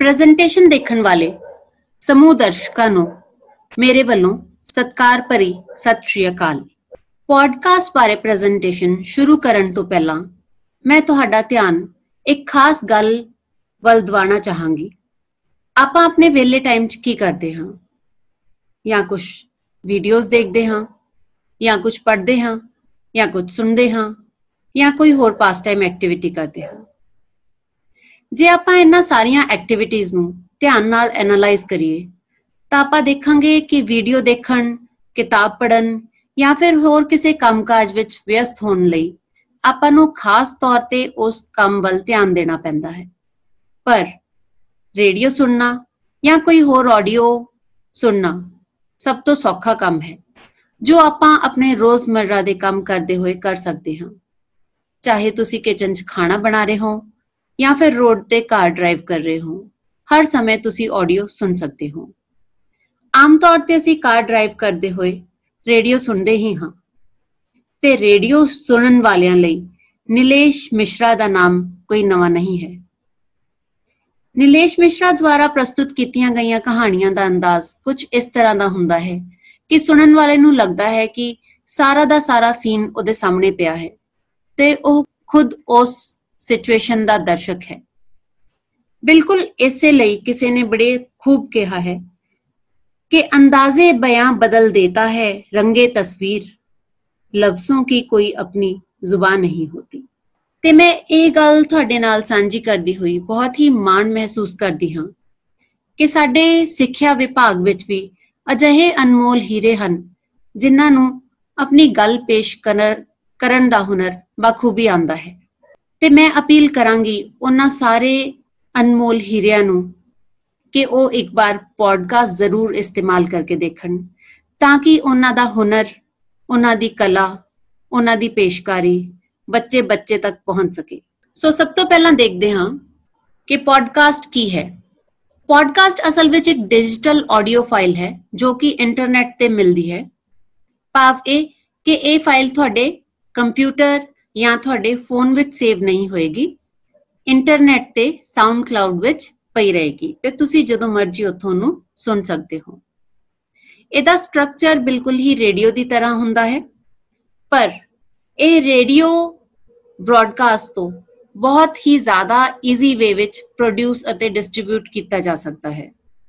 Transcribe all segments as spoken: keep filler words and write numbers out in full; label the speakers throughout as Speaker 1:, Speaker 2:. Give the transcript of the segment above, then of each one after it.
Speaker 1: Presentation ਦੇਖਣ ਵਾਲੇ ਸਮੂਹ ਦਰਸ਼ਕਾਂ ਨੂੰ ਮੇਰੇ ਵੱਲੋਂ ਸਤਿਕਾਰ ਭਰੀ ਸਤਿ ਸ਼੍ਰੀ ਅਕਾਲ। ਪੋਡਕਾਸਟ ਬਾਰੇ ਪ੍ਰੈਜੈਂਟੇਸ਼ਨ ਸ਼ੁਰੂ ਕਰਨ ਤੋਂ ਪਹਿਲਾਂ ਮੈਂ ਤੁਹਾਡਾ ਧਿਆਨ ਇੱਕ ਖਾਸ ਗੱਲ ਵੱਲ ਦਿਵਾਉਣਾ ਚਾਹਾਂਗੀ। ਆਪਾਂ ਆਪਣੇ ਵਿਹਲੇ ਟਾਈਮ 'ਚ ਕੀ ਕਰਦੇ ਹਾਂ? ਜਾਂ ਕੁਝ ਵੀਡੀਓਜ਼ ਦੇਖਦੇ ਹਾਂ, ਜਾਂ ਕੁਝ ਪੜ੍ਹਦੇ ਹਾਂ, ਜਾਂ ਕੁਝ ਸੁਣਦੇ ਹਾਂ, ਜਾਂ ਕੋਈ ਹੋਰ ਪਾਸ ਟਾਈਮ ਐਕਟੀਵਿਟੀ ਕਰਦੇ ਹਾਂ। ਜੇ ਆਪਾਂ ਇਹਨਾਂ ਸਾਰੀਆਂ ਐਕਟੀਵਿਟੀਜ਼ ਨੂੰ ਧਿਆਨ ਨਾਲ ਐਨਾਲਾਈਜ਼ ਕਰੀਏ ਤਾਂ ਆਪਾਂ ਦੇਖਾਂਗੇ ਕਿ ਵੀਡੀਓ ਦੇਖਣ, ਕਿਤਾਬ ਪੜ੍ਹਨ ਜਾਂ ਫਿਰ ਹੋਰ ਕਿਸੇ ਕੰਮਕਾਜ ਵਿੱਚ ਵਿਅਸਤ ਹੋਣ ਲਈ ਆਪਾਂ ਨੂੰ ਖਾਸ ਤੌਰ ਤੇ ਉਸ ਕੰਮ ਵੱਲ ਧਿਆਨ ਦੇਣਾ ਪੈਂਦਾ ਹੈ। ਪਰ ਰੇਡੀਓ ਸੁਣਨਾ ਜਾਂ ਕੋਈ ਹੋਰ ਆਡੀਓ ਸੁਣਨਾ ਸਭ ਤੋਂ ਸੌਖਾ ਕੰਮ ਹੈ ਜੋ ਆਪਾਂ ਆਪਣੇ ਰੋਜ਼ਮर्रा ਦੇ ਕੰਮ ਕਰਦੇ ਹੋਏ ਕਰ ਸਕਦੇ ਹਾਂ। ਚਾਹੇ ਤੁਸੀਂ ਕਿਚਨ 'ਚ ਖਾਣਾ ਬਣਾ ਰਹੇ ਹੋ ਜਾਂ ਫਿਰ ਰੋਡ ਤੇ ਕਾਰ ਡਰਾਈਵ ਕਰ ਰਹੇ ਹੋ, ਹਰ ਸਮੇਂ ਤੁਸੀਂ ਆਡੀਓ ਸੁਣ ਸਕਦੇ ਹੋ। ਆਮ ਤੌਰ ਤੇ ਅਸੀਂ ਕਾਰ ਡਰਾਈਵ ਕਰਦੇ ਹੋਏ ਰੇਡੀਓ ਸੁਣਦੇ ਹੀ ਹਾਂ ਤੇ ਰੇਡੀਓ ਸੁਣਨ ਵਾਲਿਆਂ ਲਈ ਨੀਲੇਸ਼ ਮਿਸ਼ਰਾ ਦਾ ਨਾਮ ਕੋਈ ਨਵਾਂ ਨਹੀਂ ਹੈ। ਨੀਲੇਸ਼ ਮਿਸ਼ਰਾ ਦੁਆਰਾ ਪ੍ਰਸਤੁਤ ਕੀਤੀਆਂ ਗਈਆਂ ਕਹਾਣੀਆਂ ਦਾ ਅੰਦਾਜ਼ ਕੁਝ ਇਸ ਤਰ੍ਹਾਂ ਦਾ ਹੁੰਦਾ ਹੈ ਕਿ ਸੁਣਨ ਵਾਲੇ ਨੂੰ ਲੱਗਦਾ ਹੈ ਕਿ ਸਾਰਾ ਦਾ ਸਾਰਾ ਸੀਨ ਉਹਦੇ ਸਾਹਮਣੇ ਪਿਆ ਹੈ ਤੇ ਉਹ ਖੁਦ ਉਸ ਸਿਚੁਏਸ਼ਨ ਦਾ ਦਰਸ਼ਕ ਹੈ। ਬਿਲਕੁਲ ਇਸੇ ਲਈ ਕਿਸੇ ਨੇ ਬੜੇ ਖੂਬ ਕਿਹਾ ਹੈ कि अंदाजे बयां बदल देता है रंगे तस्वीर, लफ्जों की कोई अपनी जुबान नहीं होती। ते मैं ये गल तुहाडे नाल सांझी करदी हुई बहुत ही माण महसूस करदी हां कि साडे सिੱਖਿਆ विभाग विच भी अजिहे अनमोल हीरे हन जिन्हां नूं अपनी गल पेश करन दा हुनर बखूबी आंदा है। ते मैं अपील करांगी उन्हां सारे अनमोल हीरिਆਂ ਨੂੰ कि वो एक बार पॉडकास्ट जरूर इस्तेमाल करके देखन ताकि उन्हां दा हुनर, उन्हां दी कला, उन्हां दी पेशकारी बच्चे बच्चे तक पहुंच सके। सो सब तो पहला देखते हाँ कि पॉडकास्ट की है। पॉडकास्ट असल विच एक डिजिटल ऑडियो फाइल है जो कि इंटरनेट ते मिलदी है। भाव ये कि ये फाइल तुहाडे कंप्यूटर या तुहाडे फोन विच सेव नहीं होएगी, इंटरनेट ते साउंड क्लाउड विच ਪਈ ਰਹੇਗੀ ਤੇ ਤੁਸੀਂ ਜਦੋਂ ਮਰਜ਼ੀ ਉੱਥੋਂ ਨੂੰ ਸੁਣ ਸਕਦੇ ਹੋ। ਇਹਦਾ ਸਟਰਕਚਰ ਬਿਲਕੁਲ ਹੀ ਰੇਡੀਓ ਦੀ ਤਰ੍ਹਾਂ ਹੁੰਦਾ ਹੈ, ਪਰ ਇਹ ਰੇਡੀਓ ਬ੍ਰੌਡਕਾਸਟ ਤੋਂ ਬਹੁਤ ਹੀ ਜ਼ਿਆਦਾ ਈਜ਼ੀ ਵੇ ਵਿੱਚ ਪ੍ਰੋਡਿਊਸ ਅਤੇ ਡਿਸਟ੍ਰੀਬਿਊਟ ਕੀਤਾ ਜਾ ਸਕਦਾ ਹੈ।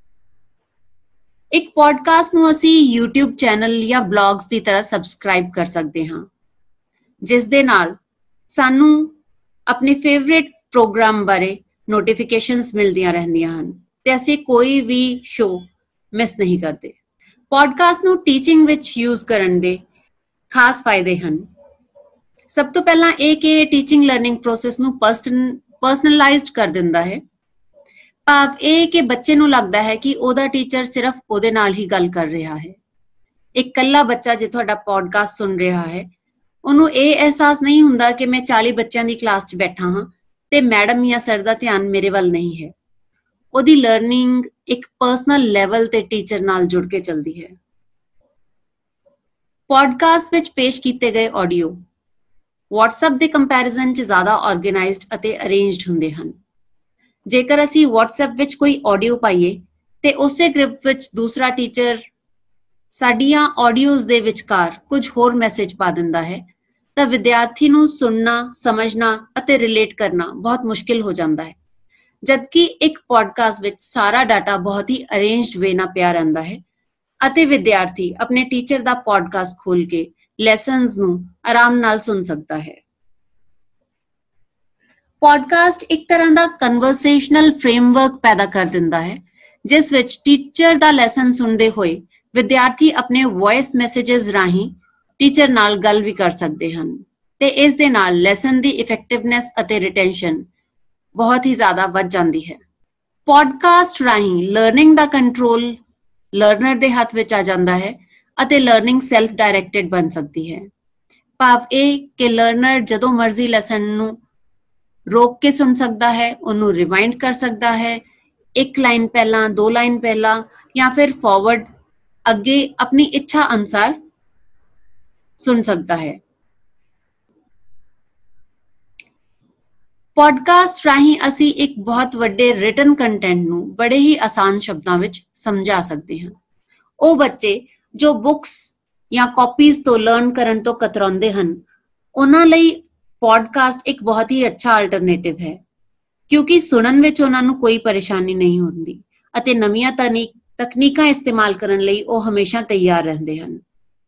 Speaker 1: ਇੱਕ ਪੋਡਕਾਸਟ ਨੂੰ ਅਸੀਂ YouTube ਚੈਨਲ ਜਾਂ ਬਲੌਗਸ ਦੀ ਤਰ੍ਹਾਂ ਸਬਸਕ੍ਰਾਈਬ ਕਰ ਸਕਦੇ ਹਾਂ, ਜਿਸ ਦੇ ਨਾਲ ਸਾਨੂੰ ਆਪਣੇ ਫੇਵਰੇਟ ਪ੍ਰੋਗਰਾਮ ਬਾਰੇ ਨੋਟੀਫਿਕੇਸ਼ਨਸ ਮਿਲਦੀਆਂ ਰਹਿੰਦੀਆਂ ਹਨ ਤੇ ਅਸੀਂ ਕੋਈ ਵੀ ਸ਼ੋਅ ਮਿਸ ਨਹੀਂ ਕਰਦੇ। ਪੋਡਕਾਸਟ ਨੂੰ ਟੀਚਿੰਗ ਵਿੱਚ ਯੂਜ਼ ਕਰਨ ਦੇ ਖਾਸ ਫਾਇਦੇ ਹਨ। ਸਭ ਤੋਂ ਪਹਿਲਾਂ ਇਹ ਕਿ ਇਹ ਟੀਚਿੰਗ ਲਰਨਿੰਗ ਪ੍ਰੋਸੈਸ ਨੂੰ ਪਰਸਨਲਾਈਜ਼ਡ ਕਰ ਦਿੰਦਾ ਹੈ। ਭਾਵ ਇਹ ਕਿ ਬੱਚੇ ਨੂੰ ਲੱਗਦਾ ਹੈ ਕਿ ਉਹਦਾ ਟੀਚਰ ਸਿਰਫ ਉਹਦੇ ਨਾਲ ਹੀ ਗੱਲ ਕਰ ਰਿਹਾ ਹੈ। ਇੱਕ ਇਕੱਲਾ ਬੱਚਾ ਜੇ ਤੁਹਾਡਾ ਪੋਡਕਾਸਟ ਸੁਣ ਰਿਹਾ ਹੈ, ਉਹਨੂੰ ਇਹ ਅਹਿਸਾਸ ਨਹੀਂ ਹੁੰਦਾ ਕਿ ਮੈਂ ਚਾਲੀ ਬੱਚਿਆਂ ਦੀ ਕਲਾਸ 'ਚ ਬੈਠਾ ਹਾਂ ਤੇ ਮੈਡਮ ਜਾਂ ਸਰ ਦਾ ਧਿਆਨ ਮੇਰੇ ਵੱਲ ਨਹੀਂ ਹੈ। ਉਹਦੀ ਲਰਨਿੰਗ ਇੱਕ ਪਰਸਨਲ ਲੈਵਲ ਤੇ ਟੀਚਰ ਨਾਲ ਜੁੜ ਕੇ ਚੱਲਦੀ ਹੈ। ਪੋਡਕਾਸਟ ਵਿੱਚ ਪੇਸ਼ ਕੀਤੇ ਗਏ ਆਡੀਓ WhatsApp ਦੇ ਕੰਪੈਰੀਜ਼ਨ 'ਚ ਜ਼ਿਆਦਾ ਆਰਗੇਨਾਈਜ਼ਡ ਅਤੇ ਅਰੇਂਜਡ ਹੁੰਦੇ ਹਨ। ਜੇਕਰ ਅਸੀਂ WhatsApp ਵਿੱਚ ਕੋਈ ਆਡੀਓ ਪਾਈਏ ਤੇ ਉਸੇ ਗਰੁੱਪ ਵਿੱਚ ਦੂਸਰਾ ਟੀਚਰ ਸਾਡੀਆਂ ਆਡੀਓਜ਼ ਦੇ ਵਿਚਕਾਰ ਕੁਝ ਹੋਰ ਮੈਸੇਜ ਪਾ ਦਿੰਦਾ ਹੈ ਤਾਂ ਵਿਦਿਆਰਥੀ ਨੂੰ ਸੁਣਨਾ, ਸਮਝਣਾ ਅਤੇ ਰਿਲੇਟ ਕਰਨਾ ਬਹੁਤ ਮੁਸ਼ਕਿਲ ਹੋ ਜਾਂਦਾ ਹੈ। ਜਦਕਿ ਇੱਕ ਪੋਡਕਾਸਟ ਵਿੱਚ ਸਾਰਾ ਡਾਟਾ ਬਹੁਤ ਹੀ ਅਰੇਂਜਡ ਵੇ ਨਾਲ ਪਿਆ ਰਹਿੰਦਾ ਹੈ ਅਤੇ ਵਿਦਿਆਰਥੀ ਆਪਣੇ ਟੀਚਰ ਦਾ ਪੋਡਕਾਸਟ ਖੋਲ ਕੇ ਲੈਸਨਸ ਨੂੰ ਆਰਾਮ ਨਾਲ ਸੁਣ ਸਕਦਾ ਹੈ। ਪੋਡਕਾਸਟ ਇੱਕ ਤਰ੍ਹਾਂ ਦਾ ਕਨਵਰਸੇਸ਼ਨਲ ਫਰੇਮਵਰਕ ਪੈਦਾ ਕਰ ਦਿੰਦਾ ਹੈ ਜਿਸ ਵਿੱਚ ਟੀਚਰ ਦਾ ਲੈਸਨ ਸੁਣਦੇ ਹੋਏ ਵਿਦਿਆਰਥੀ ਆਪਣੇ ਵੌਇਸ ਮੈਸੇजेस ਰਾਹੀਂ ਟੀਚਰ ਨਾਲ ਗੱਲ ਵੀ ਕਰ ਸਕਦੇ ਹਨ ਤੇ ਇਸ ਦੇ ਨਾਲ ਲੈਸਨ ਦੀ ਇਫੈਕਟਿਵਨੈਸ ਅਤੇ ਰਿਟੈਂਸ਼ਨ ਬਹੁਤ ਹੀ ਜ਼ਿਆਦਾ ਵੱਧ ਜਾਂਦੀ ਹੈ। ਪੋਡਕਾਸਟ ਰਾਹੀਂ ਲਰਨਿੰਗ ਦਾ ਕੰਟਰੋਲ ਲਰਨਰ ਦੇ ਹੱਥ ਵਿੱਚ ਆ ਜਾਂਦਾ ਹੈ ਅਤੇ ਲਰਨਿੰਗ ਸੈਲਫ ਡਾਇਰੈਕਟਡ ਬਣ ਸਕਦੀ ਹੈ। ਭਾਵ ਇਹ ਕਿ ਲਰਨਰ ਜਦੋਂ ਮਰਜ਼ੀ ਲੈਸਨ ਨੂੰ ਰੋਕ ਕੇ ਸੁਣ ਸਕਦਾ ਹੈ, ਉਹਨੂੰ ਰਿਵਾਈਂਡ ਕਰ ਸਕਦਾ ਹੈ, ਇੱਕ ਲਾਈਨ ਪਹਿਲਾਂ, ਦੋ ਲਾਈਨ ਪਹਿਲਾਂ ਜਾਂ ਫਿਰ ਫਾਰਵਰਡ ਅੱਗੇ ਆਪਣੀ ਇੱਛਾ ਅਨੁਸਾਰ ਸੁਣ ਸਕਦਾ ਹੈ। ਪੋਡਕਾਸਟ ਰਾਹੀਂ ਅਸੀਂ ਇੱਕ ਬਹੁਤ ਵੱਡੇ ਰਿਟਨ ਕੰਟੈਂਟ ਨੂੰ ਬੜੇ ਹੀ ਆਸਾਨ ਸ਼ਬਦਾਂ ਵਿੱਚ ਸਮਝਾ ਸਕਦੇ ਹਾਂ। ਉਹ ਬੱਚੇ ਜੋ ਬੁੱਕਸ ਜਾਂ ਕਾਪੀਜ਼ ਤੋਂ ਲਰਨ ਕਰਨ ਤੋਂ ਕਤਰਾਉਂਦੇ ਹਨ, ਉਹਨਾਂ ਲਈ ਪੋਡਕਾਸਟ ਇੱਕ ਬਹੁਤ ਹੀ ਅੱਛਾ ਆਲਟਰਨੇਟਿਵ ਹੈ, ਕਿਉਂਕਿ ਸੁਣਨ ਵਿੱਚ ਉਹਨਾਂ ਨੂੰ ਕੋਈ ਪਰੇਸ਼ਾਨੀ ਨਹੀਂ ਹੁੰਦੀ ਅਤੇ ਨਵੀਆਂ ਤਕਨੀਕਾਂ ਇਸਤੇਮਾਲ ਕਰਨ ਲਈ ਉਹ ਹਮੇਸ਼ਾ ਤਿਆਰ ਰਹਿੰਦੇ ਹਨ।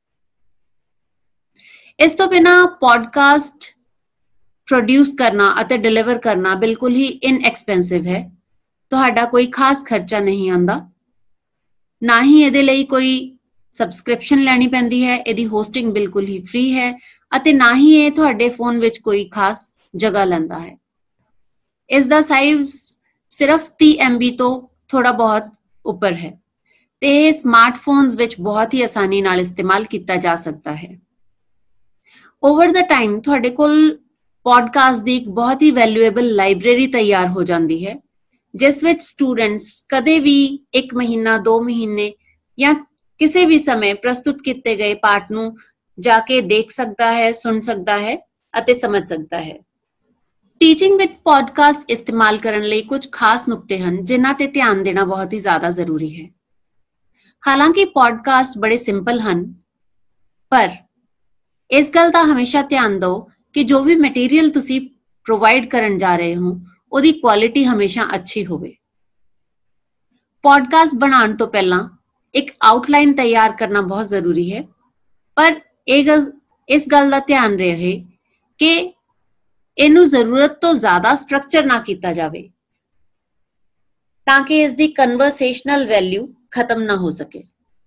Speaker 1: ਇਸ ਤੋਂ ਬਿਨਾਂ ਪੋਡਕਾਸਟ ਪ੍ਰੋਡਿਊਸ ਕਰਨਾ ਅਤੇ ਡਿਲੀਵਰ ਕਰਨਾ ਬਿਲਕੁਲ ਹੀ ਇਨਐਕਸਪੈਂਸਿਵ ਹੈ। ਤੁਹਾਡਾ ਕੋਈ ਖਾਸ ਖਰਚਾ ਨਹੀਂ ਆਉਂਦਾ, ਨਾ ਹੀ ਇਹਦੇ ਲਈ ਕੋਈ ਸਬਸਕ੍ਰਿਪਸ਼ਨ ਲੈਣੀ ਪੈਂਦੀ ਹੈ। ਇਹਦੀ ਹੋਸਟਿੰਗ ਬਿਲਕੁਲ ਹੀ ਫ੍ਰੀ ਹੈ ਅਤੇ ਨਾ ਹੀ ਇਹ ਤੁਹਾਡੇ ਫੋਨ ਵਿੱਚ ਕੋਈ ਖਾਸ ਜਗ੍ਹਾ ਲੈਂਦਾ ਹੈ। ਇਸ ਦਾ ਸਾਈਜ਼ ਸਿਰਫ ਤੀਹ ਐਮ ਬੀ ਤੋਂ ਥੋੜਾ ਬਹੁਤ ਉੱਪਰ ਹੈ ਤੇ ਇਹ ਸਮਾਰਟਫੋਨਸ ਵਿੱਚ ਬਹੁਤ ਹੀ ਆਸਾਨੀ ਨਾਲ ਇਸਤੇਮਾਲ ਕੀਤਾ ਜਾ ਸਕਦਾ ਹੈ। ਓਵਰ ਦਾ ਟਾਈਮ ਤੁਹਾਡੇ ਕੋਲ ਪੋਡਕਾਸਟ ਦੀ ਇੱਕ ਬਹੁਤ ਹੀ ਵੈਲਿਊਏਬਲ ਲਾਇਬ੍ਰੇਰੀ ਤਿਆਰ ਹੋ ਜਾਂਦੀ ਹੈ, ਜਿਸ ਵਿੱਚ ਸਟੂਡੈਂਟਸ ਕਦੇ ਵੀ ਇੱਕ ਮਹੀਨਾ, ਦੋ ਮਹੀਨੇ ਜਾਂ ਕਿਸੇ ਵੀ ਸਮੇਂ ਪ੍ਰਸਤੁਤ ਕੀਤੇ ਗਏ ਪਾਠ ਨੂੰ ਜਾ ਕੇ ਦੇਖ ਸਕਦਾ ਹੈ, ਸੁਣ ਸਕਦਾ ਹੈ ਅਤੇ ਸਮਝ ਸਕਦਾ ਹੈ। ਟੀਚਿੰਗ ਵਿੱਚ ਪੋਡਕਾਸਟ ਇਸਤੇਮਾਲ ਕਰਨ ਲਈ ਕੁਝ ਖਾਸ ਨੁਕਤੇ ਹਨ ਜਿਨ੍ਹਾਂ ਤੇ ਧਿਆਨ ਦੇਣਾ ਬਹੁਤ ਹੀ ਜ਼ਿਆਦਾ ਜ਼ਰੂਰੀ ਹੈ। ਹਾਲਾਂਕਿ ਪੋਡਕਾਸਟ ਬੜੇ ਸਿੰਪਲ ਹਨ, ਪਰ ਇਸ ਗੱਲ ਦਾ ਹਮੇਸ਼ਾ ਧਿਆਨ ਦਿਓ ਕਿ ਜੋ ਵੀ ਮਟੀਰੀਅਲ ਤੁਸੀਂ ਪ੍ਰੋਵਾਈਡ ਕਰਨ ਜਾ ਰਹੇ ਹੋ, ਉਹਦੀ ਕੁਆਲਿਟੀ ਹਮੇਸ਼ਾ ਅੱਛੀ ਹੋਵੇ। ਪੋਡਕਾਸਟ ਬਣਾਉਣ ਤੋਂ ਪਹਿਲਾਂ ਇੱਕ ਆਊਟਲਾਈਨ ਤਿਆਰ ਕਰਨਾ ਬਹੁਤ ਜ਼ਰੂਰੀ ਹੈ, ਪਰ ਇਹ ਗੱਲ ਇਸ ਗੱਲ ਦਾ ਧਿਆਨ ਰਹੇ ਕਿ ਇਹਨੂੰ ਜ਼ਰੂਰਤ ਤੋਂ ਜ਼ਿਆਦਾ ਸਟਰਕਚਰ ਨਾ ਕੀਤਾ ਜਾਵੇ, ਤਾਂ ਕਿ ਇਸ ਦੀ ਕਨਵਰਸੇਸ਼ਨਲ ਵੈਲਿਊ ਖਤਮ ਨਾ ਹੋ ਸਕੇ।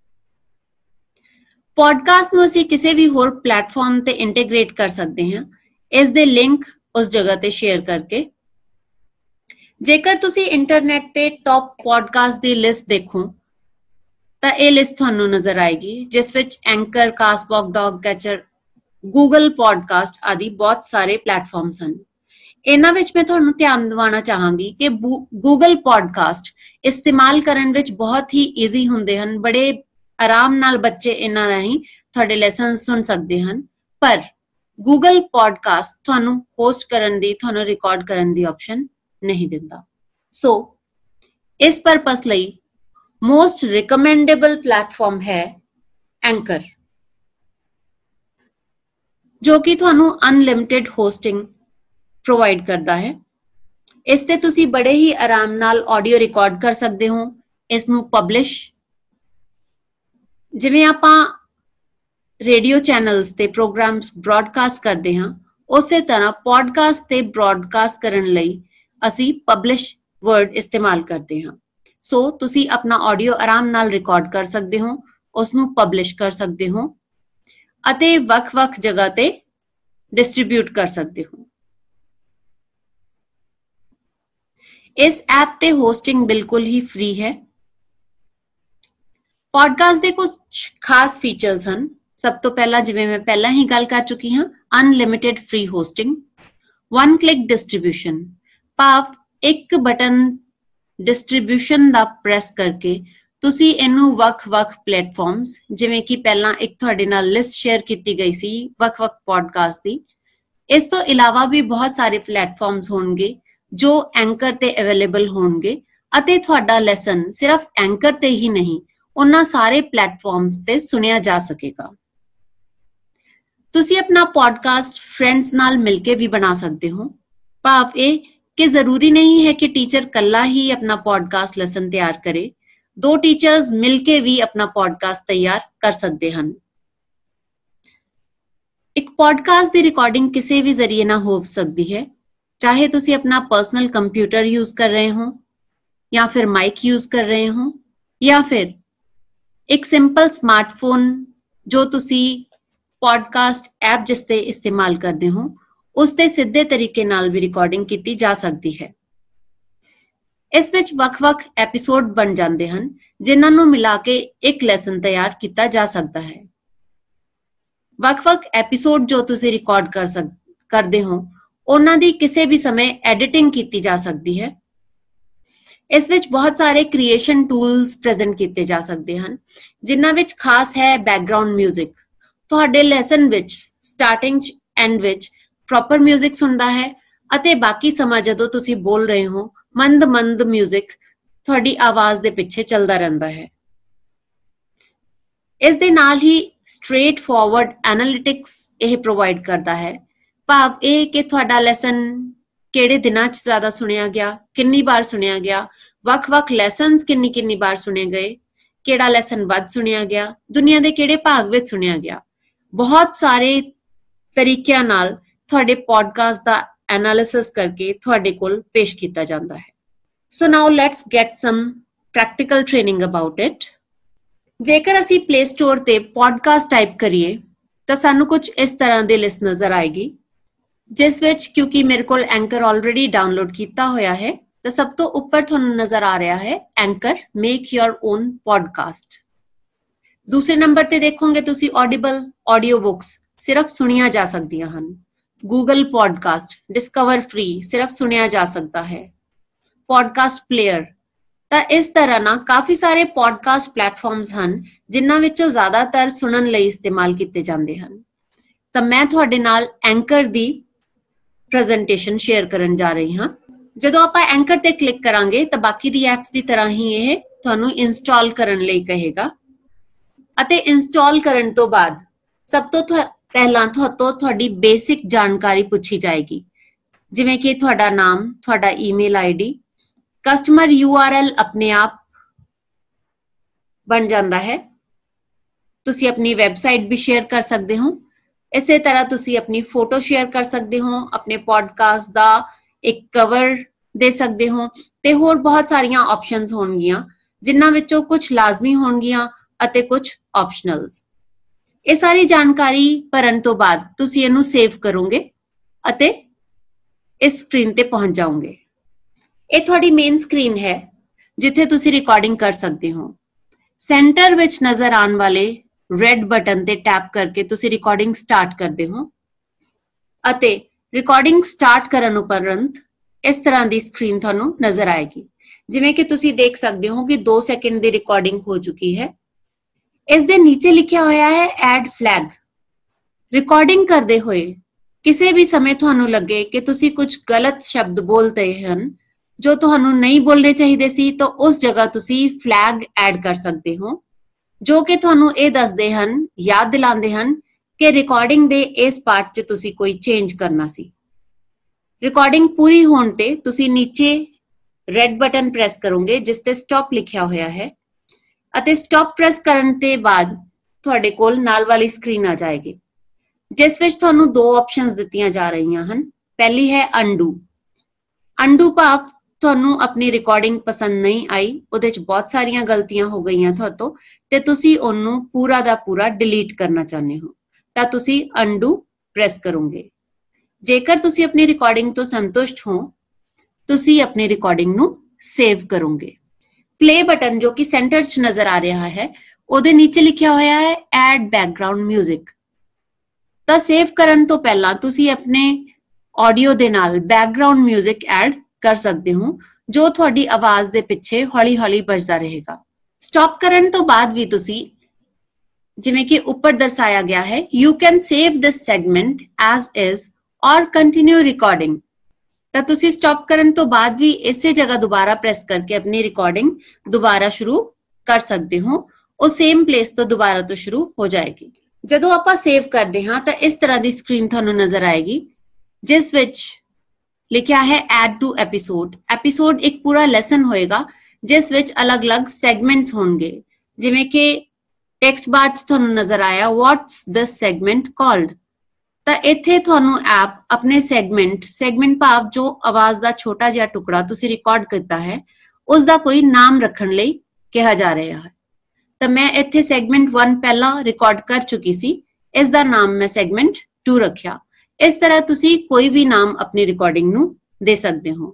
Speaker 1: ਪੋਡਕਾਸਟ ਨੂੰ ਅਸੀਂ ਕਿਸੇ ਵੀ ਹੋਰ ਪਲੇਟਫਾਰਮ ਤੇ ਇੰਟੀਗ੍ਰੇਟ ਕਰ ਸਕਦੇ ਹਾਂ, ਇਸ ਦੇ ਲਿੰਕ ਉਸ ਜਗ੍ਹਾ ਤੇ ਸ਼ੇਅਰ ਕਰਕੇ। ਜੇਕਰ ਤੁਸੀਂ ਇੰਟਰਨੈਟ ਤੇ ਟੌਪ ਪੋਡਕਾਸਟ ਦੀ ਲਿਸਟ ਦੇਖੋ ਤਾਂ ਇਹ ਲਿਸਟ ਤੁਹਾਨੂੰ ਨਜ਼ਰ ਆਏਗੀ, ਜਿਸ ਵਿੱਚ Anchor, Castbox, Dogcatcher, Google podcast ਆਦਿ ਬਹੁਤ ਸਾਰੇ ਪਲੇਟਫਾਰਮਸ ਹਨ। ਇਹਨਾਂ ਵਿੱਚ ਮੈਂ ਤੁਹਾਨੂੰ ਧਿਆਨ ਦਿਵਾਉਣਾ ਚਾਹਾਂਗੀ ਕਿ ਗੂਗਲ ਪੋਡਕਾਸਟ ਇਸਤੇਮਾਲ ਕਰਨ ਵਿੱਚ ਬਹੁਤ ਹੀ ਈਜ਼ੀ ਹੁੰਦੇ ਹਨ। ਬੜੇ ਆਰਾਮ ਨਾਲ ਬੱਚੇ ਇਹਨਾਂ ਰਾਹੀਂ ਤੁਹਾਡੇ ਲੈਸਨ ਸੁਣ ਸਕਦੇ ਹਨ, ਪਰ ਗੂਗਲ ਪੋਡਕਾਸਟ ਤੁਹਾਨੂੰ ਹੋਸਟ ਕਰਨ ਦੀ, ਤੁਹਾਨੂੰ ਰਿਕਾਰਡ ਕਰਨ ਦੀ ਆਪਸ਼ਨ ਨਹੀਂ ਦਿੰਦਾ। ਸੋ ਇਸ ਪਰਪਸ ਲਈ ਮੋਸਟ ਰਿਕਮੈਂਡੇਬਲ ਪਲੇਟਫਾਰਮ ਹੈ ਐਂਕਰ, ਜੋ ਕਿ ਤੁਹਾਨੂੰ ਅਨਲਿਮਿਟਿਡ ਹੋਸਟਿੰਗ ਪ੍ਰੋਵਾਈਡ ਕਰਦਾ ਹੈ। ਇਸ ਤੇ ਤੁਸੀਂ ਬੜੇ ਹੀ ਆਰਾਮ ਨਾਲ ਆਡੀਓ ਰਿਕਾਰਡ ਕਰ ਸਕਦੇ ਹੋ, ਇਸ ਨੂੰ ਪਬਲਿਸ਼, ਜਿਵੇਂ ਆਪਾਂ ਰੇਡੀਓ ਚੈਨਲਸ ਤੇ ਪ੍ਰੋਗਰਾਮਸ ਬ੍ਰੌਡਕਾਸਟ ਕਰਦੇ ਹਾਂ, ਉਸੇ ਤਰ੍ਹਾਂ ਪੋਡਕਾਸਟ ਤੇ ਬ੍ਰੌਡਕਾਸਟ ਕਰਨ ਲਈ ਅਸੀਂ ਪਬਲਿਸ਼ ਵਰਡ ਇਸਤੇਮਾਲ ਕਰਦੇ ਹਾਂ। ਸੋ ਤੁਸੀਂ ਆਪਣਾ ਆਡੀਓ ਆਰਾਮ ਨਾਲ ਰਿਕਾਰਡ ਕਰ ਸਕਦੇ ਹੋ, ਉਸ ਨੂੰ ਪਬਲਿਸ਼ ਕਰ ਸਕਦੇ ਹੋ ਅਤੇ ਵੱਖ-ਵੱਖ ਜਗ੍ਹਾ ਤੇ ਡਿਸਟ੍ਰੀਬਿਊਟ ਕਰ ਸਕਦੇ ਹੋ। ਇਸ ਐਪ ਤੇ ਹੋਸਟਿੰਗ ਬਿਲਕੁਲ ਹੀ ਫ੍ਰੀ ਹੈ। ਪੋਡਕਾਸਟ ਦੇ ਕੁਝ ਖਾਸ ਫੀਚਰਸ ਹਨ। ਸਭ ਤੋਂ ਪਹਿਲਾਂ, ਜਿਵੇਂ ਮੈਂ ਪਹਿਲਾਂ ਹੀ ਗੱਲ ਕਰ ਚੁੱਕੀ ਹਾਂ, unlimited free hosting, one click distribution, ਭਾਵ ਇੱਕ ਬਟਨ ਡਿਸਟ੍ਰੀਬਿਊਸ਼ਨ ਦਾ ਪ੍ਰੈਸ ਕਰਕੇ ਤੁਸੀਂ ਇਹਨੂੰ ਵੱਖ-ਵੱਖ ਪਲੇਟਫਾਰਮਸ, ਜਿਵੇਂ ਕਿ ਪਹਿਲਾਂ ਇੱਕ ਤੁਹਾਡੇ ਨਾਲ ਲਿਸਟ ਸ਼ੇਅਰ ਕੀਤੀ ਗਈ ਸੀ ਵੱਖ-ਵੱਖ ਪੋਡਕਾਸਟ ਦੀ, ਇਸ ਤੋਂ ਇਲਾਵਾ ਵੀ ਬਹੁਤ ਸਾਰੇ ਪਲੇਟਫਾਰਮਸ ਹੋਣਗੇ ਜੋ ਐਂਕਰ ਤੇ ਅਵੇਲੇਬਲ ਹੋਣਗੇ ਅਤੇ ਤੁਹਾਡਾ ਲੈਸਨ ਸਿਰਫ ਐਂਕਰ ਤੇ ਹੀ ਨਹੀਂ, ਉਹਨਾਂ ਸਾਰੇ ਪਲੇਟਫਾਰਮਸ ਤੇ ਸੁਣਿਆ ਜਾ ਸਕੇਗਾ। ਤੁਸੀਂ ਆਪਣਾ ਪੋਡਕਾਸਟ ਫਰੈਂਡਸ ਨਾਲ ਮਿਲ ਕੇ ਵੀ ਬਣਾ ਸਕਦੇ ਹੋ, ਭਾਵ ਇਹ ਕਿ ਜ਼ਰੂਰੀ ਨਹੀਂ ਹੈ ਕਿ ਟੀਚਰ ਇਕੱਲਾ ਹੀ ਆਪਣਾ ਪੋਡਕਾਸਟ ਲੈਸਨ ਤਿਆਰ ਕਰੇ, ਦੋ ਟੀਚਰਸ ਮਿਲ ਕੇ ਵੀ ਆਪਣਾ ਪੋਡਕਾਸਟ ਤਿਆਰ ਕਰ ਸਕਦੇ ਹਨ। ਇੱਕ ਪੋਡਕਾਸਟ ਦੀ ਰਿਕਾਰਡਿੰਗ ਕਿਸੇ ਵੀ ਜ਼ਰੀਏ ਨਾਲ ਹੋ ਸਕਦੀ ਹੈ, ਚਾਹੇ ਤੁਸੀਂ ਆਪਣਾ ਪਰਸਨਲ ਕੰਪਿਊਟਰ ਯੂਜ਼ ਕਰ ਰਹੇ ਹੋ ਜਾਂ ਫਿਰ ਮਾਈਕ ਯੂਜ਼ ਕਰ ਰਹੇ ਹੋ ਜਾਂ ਫਿਰ ਇੱਕ ਸਿੰਪਲ ਸਮਾਰਟਫੋਨ ਜੋ ਤੁਸੀਂ ਪੋਡਕਾਸਟ ਐਪ ਜਿਸ ਤੇ ਇਸਤੇਮਾਲ ਕਰਦੇ ਹੋ, ਉਸ ਤੇ ਸਿੱਧੇ ਤਰੀਕੇ ਨਾਲ ਵੀ ਰਿਕਾਰਡਿੰਗ ਕੀਤੀ ਜਾ ਸਕਦੀ ਹੈ। ਇਸ ਵਿੱਚ ਵੱਖ-ਵੱਖ ਐਪੀਸੋਡ ਬਣ ਜਾਂਦੇ ਹਨ, ਜਿਨ੍ਹਾਂ ਨੂੰ ਮਿਲਾ ਕੇ ਇੱਕ ਲੈਸਨ ਤਿਆਰ ਕੀਤਾ ਜਾ ਸਕਦਾ ਹੈ। ਵੱਖ-ਵੱਖ ਐਪੀਸੋਡ ਜੋ ਤੁਸੀਂ ਰਿਕਾਰਡ ਕਰ ਸਕ ਕਰਦੇ ਹੋ, ਉਹਨਾਂ ਦੀ ਕਿਸੇ ਵੀ ਸਮੇਂ ਐਡੀਟਿੰਗ ਕੀਤੀ ਜਾ ਸਕਦੀ ਹੈ। ਇਸ ਵਿੱਚ ਬਹੁਤ ਸਾਰੇ ਕ੍ਰੀਏਸ਼ਨ ਟੂਲਸ ਪ੍ਰੈਜ਼ੈਂਟ ਕੀਤੇ ਜਾ ਸਕਦੇ ਹਨ, ਜਿਨ੍ਹਾਂ ਵਿੱਚ ਖਾਸ ਹੈ ਬੈਕਗਰਾਉਂਡ ਮਿਊਜ਼ਿਕ। ਤੁਹਾਡੇ ਲੈਸਨ ਵਿੱਚ ਸਟਾਰਟਿੰਗ ਐਂਡ ਵਿੱਚ ਪ੍ਰੋਪਰ ਮਿਊਜ਼ਿਕ ਸੁਣਦਾ ਹੈ ਅਤੇ ਬਾਕੀ ਸਮਾਂ ਜਦੋਂ ਤੁਸੀਂ ਬੋਲ ਰਹੇ ਹੋ ਮੰਦ ਮੰਦ ਮਿਊਜ਼ਿਕ ਤੁਹਾਡੀ ਆਵਾਜ਼ ਦੇ ਪਿੱਛੇ ਚੱਲਦਾ ਰਹਿੰਦਾ ਹੈ। ਇਸ ਦੇ ਨਾਲ ਹੀ ਸਟ੍ਰੇਟ ਫਾਰਵਰਡ ਐਨਾਲਿਟਿਕਸ ਇਹ ਪ੍ਰੋਵਾਈਡ ਕਰਦਾ ਹੈ, ਭਾਵ ਇਹ ਕਿ ਤੁਹਾਡਾ ਲੈਸਨ ਕਿਹੜੇ ਦਿਨਾਂ 'ਚ ਜ਼ਿਆਦਾ ਸੁਣਿਆ ਗਿਆ, ਕਿੰਨੀ ਵਾਰ ਸੁਣਿਆ ਗਿਆ, ਵੱਖ-ਵੱਖ ਲੈਸਨਸ ਕਿੰਨੀ ਕਿੰਨੀ ਵਾਰ ਸੁਣੇ ਗਏ, ਕਿਹੜਾ ਲੈਸਨ ਵੱਧ ਸੁਣਿਆ ਗਿਆ, ਦੁਨੀਆ ਦੇ ਕਿਹੜੇ ਭਾਗ ਵਿੱਚ ਸੁਣਿਆ ਗਿਆ। ਬਹੁਤ ਸਾਰੇ ਤਰੀਕਿਆਂ ਨਾਲ ਤੁਹਾਡੇ ਪੋਡਕਾਸਟ ਦਾ ਐਨਾਲਿਸਿਸ ਕਰਕੇ ਤੁਹਾਡੇ ਕੋਲ ਪੇਸ਼ ਕੀਤਾ ਜਾਂਦਾ ਹੈ। So now let's get some practical training about it. ਜੇਕਰ ਅਸੀਂ ਪਲੇ ਸਟੋਰ ਤੇ ਪੋਡਕਾਸਟ ਟਾਈਪ ਕਰੀਏ ਤਾਂ ਸਾਨੂੰ ਕੁਝ ਇਸ ਤਰ੍ਹਾਂ ਦੀ ਲਿਸਟ ਨਜ਼ਰ ਆਏਗੀ, ਜਿਸ ਵਿੱਚ ਕਿਉਂਕਿ ਮੇਰੇ ਕੋਲ ਐਂਕਰ ਆਲਰੇਡੀ ਡਾਊਨਲੋਡ ਕੀਤਾ ਹੋਇਆ ਹੈ ਤਾਂ ਸਭ ਤੋਂ ਉੱਪਰ ਤੁਹਾਨੂੰ ਨਜ਼ਰ ਆ ਰਿਹਾ ਹੈ Anchor make your own podcast. ਦੂਸਰੇ ਨੰਬਰ ਤੇ ਦੇਖੋਗੇ ਤੁਸੀਂ ਆਡੀਬਲ ਆਡੀਓ ਬੁੱਕਸ ਸਿਰਫ ਸੁਣੀਆਂ ਜਾ ਸਕਦੀਆਂ ਹਨ। ਗੂਗਲ ਪੋਡਕਾਸਟ, ਡਿਸਕਵਰ ਫ੍ਰੀ ਸਿਰਫ ਸੁਣਿਆ ਜਾ ਸਕਦਾ ਹੈ। ਪੋਡਕਾਸਟ ਪਲੇਅਰ, ਤਾਂ ਇਸ ਤਰ੍ਹਾਂ ਨਾਲ ਕਾਫੀ ਸਾਰੇ ਪੋਡਕਾਸਟ ਪਲੇਟਫਾਰਮਸ ਹਨ ਜਿਨ੍ਹਾਂ ਵਿੱਚੋਂ ਜ਼ਿਆਦਾਤਰ ਸੁਣਨ ਲਈ ਇਸਤੇਮਾਲ ਕੀਤੇ ਜਾਂਦੇ ਹਨ। ਤਾਂ ਮੈਂ ਤੁਹਾਡੇ ਨਾਲ ਐਂਕਰ ਦੀ ਪ੍ਰੈਜੈਂਟੇਸ਼ਨ ਸ਼ੇਅਰ ਕਰਨ ਜਾ ਰਹੀ ਹਾਂ। ਜਦੋਂ ਆਪਾਂ ਐਂਕਰ ਤੇ ਕਲਿੱਕ ਕਰਾਂਗੇ ਤਾਂ ਬਾਕੀ ਦੀ ਐਪਸ ਦੀ ਤਰ੍ਹਾਂ ਹੀ ਇਹ ਤੁਹਾਨੂੰ ਇੰਸਟਾਲ ਕਰਨ ਲਈ ਕਹੇਗਾ ਅਤੇ ਇੰਸਟਾਲ ਕਰਨ ਤੋਂ ਬਾਅਦ ਸਭ ਤੋਂ ਪਹਿਲਾਂ ਤੁਹਾਤੋਂ ਤੁਹਾਡੀ ਬੇਸਿਕ ਜਾਣਕਾਰੀ ਪੁੱਛੀ ਜਾਏਗੀ, ਜਿਵੇਂ ਕਿ ਤੁਹਾਡਾ ਨਾਮ, ਤੁਹਾਡਾ email ID. Customer U R L ਆਪਣੇ ਆਪ ਬਣ ਜਾਂਦਾ ਹੈ। ਤੁਸੀਂ ਆਪਣੀ ਵੈਬਸਾਈਟ ਵੀ ਸ਼ੇਅਰ ਕਰ ਸਕਦੇ ਹੋ। ਇਸੇ ਤਰ੍ਹਾਂ ਤੁਸੀਂ ਆਪਣੀ ਫੋਟੋ ਸ਼ੇਅਰ ਕਰ ਸਕਦੇ ਹੋ, ਆਪਣੇ ਪੋਡਕਾਸਟ ਦਾ ਇੱਕ ਕਵਰ ਦੇ ਸਕਦੇ ਹੋ ਤੇ ਹੋਰ ਬਹੁਤ ਸਾਰੀਆਂ ਆਪਸ਼ਨਸ ਹੋਣਗੀਆਂ, ਜਿਨ੍ਹਾਂ ਵਿੱਚੋਂ ਕੁਝ ਲਾਜ਼ਮੀ ਹੋਣਗੀਆਂ ਅਤੇ ਕੁਝ ਆਪਸ਼ਨਲਸ। ਇਹ ਸਾਰੀ ਜਾਣਕਾਰੀ ਭਰਨ ਤੋਂ ਬਾਅਦ ਤੁਸੀਂ ਇਹਨੂੰ ਸੇਵ ਕਰੋਗੇ ਅਤੇ ਇਸ ਸਕਰੀਨ ਤੇ ਪਹੁੰਚ ਜਾਓਗੇ। ਇਹ ਤੁਹਾਡੀ ਮੇਨ ਸਕਰੀਨ ਹੈ ਜਿੱਥੇ ਤੁਸੀਂ ਰਿਕਾਰਡਿੰਗ ਕਰ ਸਕਦੇ ਹੋ। ਸੈਂਟਰ ਵਿੱਚ ਨਜ਼ਰ ਆਉਣ ਵਾਲੇ ਰੈੱਡ ਬਟਨ ਤੇ ਟੈਪ ਕਰਕੇ ਤੁਸੀਂ ਰਿਕਾਰਡਿੰਗ ਸਟਾਰਟ ਕਰਦੇ ਹੋ ਅਤੇ ਰਿਕਾਰਡਿੰਗ ਸਟਾਰਟ ਕਰਨ ਉਪਰੰਤ ਇਸ ਤਰ੍ਹਾਂ ਦੀ ਸਕਰੀਨ ਤੁਹਾਨੂੰ ਨਜ਼ਰ ਆਏਗੀ। ਜਿਵੇਂ ਕਿ ਤੁਸੀਂ ਦੇਖ ਸਕਦੇ ਹੋ ਕਿ ਦੋ ਸੈਕਿੰਡ ਦੀ ਰਿਕਾਰਡਿੰਗ ਹੋ ਚੁੱਕੀ ਹੈ। ਇਸ ਦੇ ਨੀਚੇ ਲਿਖਿਆ ਹੋਇਆ ਹੈ ਐਡ ਫਲੈਗ। ਰਿਕਾਰਡਿੰਗ ਕਰਦੇ ਹੋਏ ਕਿਸੇ ਵੀ ਸਮੇਂ ਤੁਹਾਨੂੰ ਲੱਗੇ ਕਿ ਤੁਸੀਂ ਕੁਝ ਗਲਤ ਸ਼ਬਦ ਬੋਲਦੇ ਹਨ ਜੋ ਤੁਹਾਨੂੰ ਨਹੀਂ ਬੋਲਣੇ ਚਾਹੀਦੇ ਸੀ, ਤਾਂ ਉਸ ਜਗ੍ਹਾ ਤੁਸੀਂ ਫਲੈਗ ਐਡ ਕਰ ਸਕਦੇ ਹੋ, ਜੋ ਕਿ ਤੁਹਾਨੂੰ ਇਹ ਦੱਸਦੇ ਹਨ, ਯਾਦ ਦਿਲਾਉਂਦੇ ਹਨ ਕਿ ਰਿਕਾਰਡਿੰਗ ਦੇ ਇਸ ਪਾਰਟ 'ਚ ਤੁਸੀਂ ਕੋਈ ਚੇਂਜ ਕਰਨਾ ਸੀ। ਰਿਕਾਰਡਿੰਗ ਪੂਰੀ ਹੋਣ ਤੇ ਤੁਸੀਂ ਨੀਚੇ ਰੈੱਡ ਬਟਨ ਪ੍ਰੈਸ ਕਰੋਗੇ ਜਿਸ ਤੇ ਸਟਾਪ ਲਿਖਿਆ ਹੋਇਆ ਹੈ ਅਤੇ ਸਟਾਪ ਪ੍ਰੈਸ ਕਰਨ ਤੇ ਬਾਅਦ ਤੁਹਾਡੇ ਕੋਲ ਨਾਲ ਵਾਲੀ ਸਕਰੀਨ ਆ ਜਾਏਗੀ, ਜਿਸ ਵਿੱਚ ਤੁਹਾਨੂੰ ਦੋ ਆਪਸ਼ਨਸ ਦਿੱਤੀਆਂ ਜਾ ਰਹੀਆਂ ਹਨ। ਪਹਿਲੀ ਹੈ ਅਨਡੂ। ਅਨਡੂ ਭਾਵ ਤੁਹਾਨੂੰ ਆਪਣੀ ਰਿਕਾਰਡਿੰਗ ਪਸੰਦ ਨਹੀਂ ਆਈ, ਉਹਦੇ 'ਚ ਬਹੁਤ ਸਾਰੀਆਂ ਗਲਤੀਆਂ ਹੋ ਗਈਆਂ ਤੁਹਾਤੋਂ ਤੇ ਤੁਸੀਂ ਉਹਨੂੰ ਪੂਰਾ ਦਾ ਪੂਰਾ ਡਿਲੀਟ ਕਰਨਾ ਚਾਹੁੰਦੇ ਹੋ, ਤਾਂ ਤੁਸੀਂ ਅਨਡੂ ਪ੍ਰੈਸ ਕਰੋਗੇ। ਜੇਕਰ ਤੁਸੀਂ ਆਪਣੀ ਰਿਕਾਰਡਿੰਗ ਤੋਂ ਸੰਤੁਸ਼ਟ ਹੋ, ਤੁਸੀਂ ਆਪਣੀ ਰਿਕਾਰਡਿੰਗ ਨੂੰ ਸੇਵ ਕਰੋਗੇ। ਪਲੇ ਬਟਨ ਜੋ ਕਿ ਸੈਂਟਰ 'ਚ ਨਜ਼ਰ ਆ ਰਿਹਾ ਹੈ, ਉਹਦੇ ਨੀਚੇ ਲਿਖਿਆ ਹੋਇਆ ਹੈ ਐਡ ਬੈਕਗ੍ਰਾਉਂਡ ਮਿਊਜ਼ਿਕ। ਤਾਂ ਸੇਵ ਕਰਨ ਤੋਂ ਪਹਿਲਾਂ ਤੁਸੀਂ ਆਪਣੇ ਆਡੀਓ ਦੇ ਨਾਲ ਬੈਕਗ੍ਰਾਉਂਡ ਮਿਊਜ਼ਿਕ ਐਡ ਕਰ ਸਕਦੇ ਹੋ, ਜੋ ਤੁਹਾਡੀ ਆਵਾਜ਼ ਦੇ ਪਿੱਛੇ ਹੌਲੀ-ਹੌਲੀ ਵੱਜਦਾ ਰਹੇਗਾ। ਸਟਾਪ ਕਰਨ ਤੋਂ ਬਾਅਦ ਵੀ ਤੁਸੀਂ, ਜਿਵੇਂ ਕਿ ਉੱਪਰ ਦਰਸਾਇਆ ਗਿਆ ਹੈ, you can save this segment as is or continue recording. ਤਾਂ ਤੁਸੀਂ ਸਟਾਪ ਕਰਨ ਤੋਂ ਬਾਅਦ ਵੀ ਇਸੇ ਜਗ੍ਹਾ ਦੁਬਾਰਾ ਪ੍ਰੈਸ ਕਰਕੇ ਆਪਣੀ ਰਿਕਾਰਡਿੰਗ ਦੁਬਾਰਾ ਸ਼ੁਰੂ ਕਰ ਸਕਦੇ ਹੋ। ਉਹ ਸੇਮ ਪਲੇਸ ਤੋਂ ਦੁਬਾਰਾ ਤੋਂ ਸ਼ੁਰੂ ਹੋ ਜਾਏਗੀ। ਜਦੋਂ ਆਪਾਂ ਸੇਵ ਕਰਦੇ ਹਾਂ ਤਾਂ ਇਸ ਤਰ੍ਹਾਂ ਦੀ ਸਕਰੀਨ ਤੁਹਾਨੂੰ ਨਜ਼ਰ ਆਏਗੀ, ਜਿਸ ਵਿੱਚ ਲਿਖਿਆ ਹੈ ਐਡ ਟੂ ਐਪੀਸੋਡ। ਐਪੀਸੋਡ ਇੱਕ ਪੂਰਾ ਲੈਸਨ ਹੋਏਗਾ ਜਿਸ ਵਿੱਚ ਅਲੱਗ-ਅਲੱਗ ਸੈਗਮੈਂਟਸ ਹੋਣਗੇ, ਜਿਵੇਂ ਕਿ ਟੈਕਸਟ ਬਾਰ 'ਚ ਤੁਹਾਨੂੰ ਨਜ਼ਰ ਆਇਆ ਵਾਟਸ ਦਿਸ ਸੈਗਮੈਂਟ ਕਾਲਡ। ਤਾਂ ਇੱਥੇ ਤੁਹਾਨੂੰ ਐਪ ਆਪਣੇ ਸੈਗਮੈਂਟ ਸੈਗਮੈਂਟ ਭਾਵ ਜੋ ਆਵਾਜ਼ ਦਾ ਛੋਟਾ ਜਿਹਾ ਟੁਕੜਾ ਤੁਸੀਂ ਰਿਕਾਰਡ ਕੀਤਾ ਹੈ, ਉਸ ਦਾ ਕੋਈ ਨਾਮ ਰੱਖਣ ਲਈ ਕਿਹਾ ਜਾ ਰਿਹਾ ਹੈ। ਤਾਂ ਮੈਂ ਇੱਥੇ ਸੈਗਮੈਂਟ ਇੱਕ ਪਹਿਲਾਂ ਰਿਕਾਰਡ ਕਰ ਚੁੱਕੀ ਸੀ, ਇਸ ਦਾ ਨਾਮ ਮੈਂ ਸੈਗਮੈਂਟ ਦੋ ਰੱਖਿਆ। ਇਸ ਤਰ੍ਹਾਂ ਤੁਸੀਂ ਕੋਈ ਵੀ ਨਾਮ ਆਪਣੀ ਰਿਕਾਰਡਿੰਗ ਨੂੰ ਦੇ ਸਕਦੇ ਹੋ।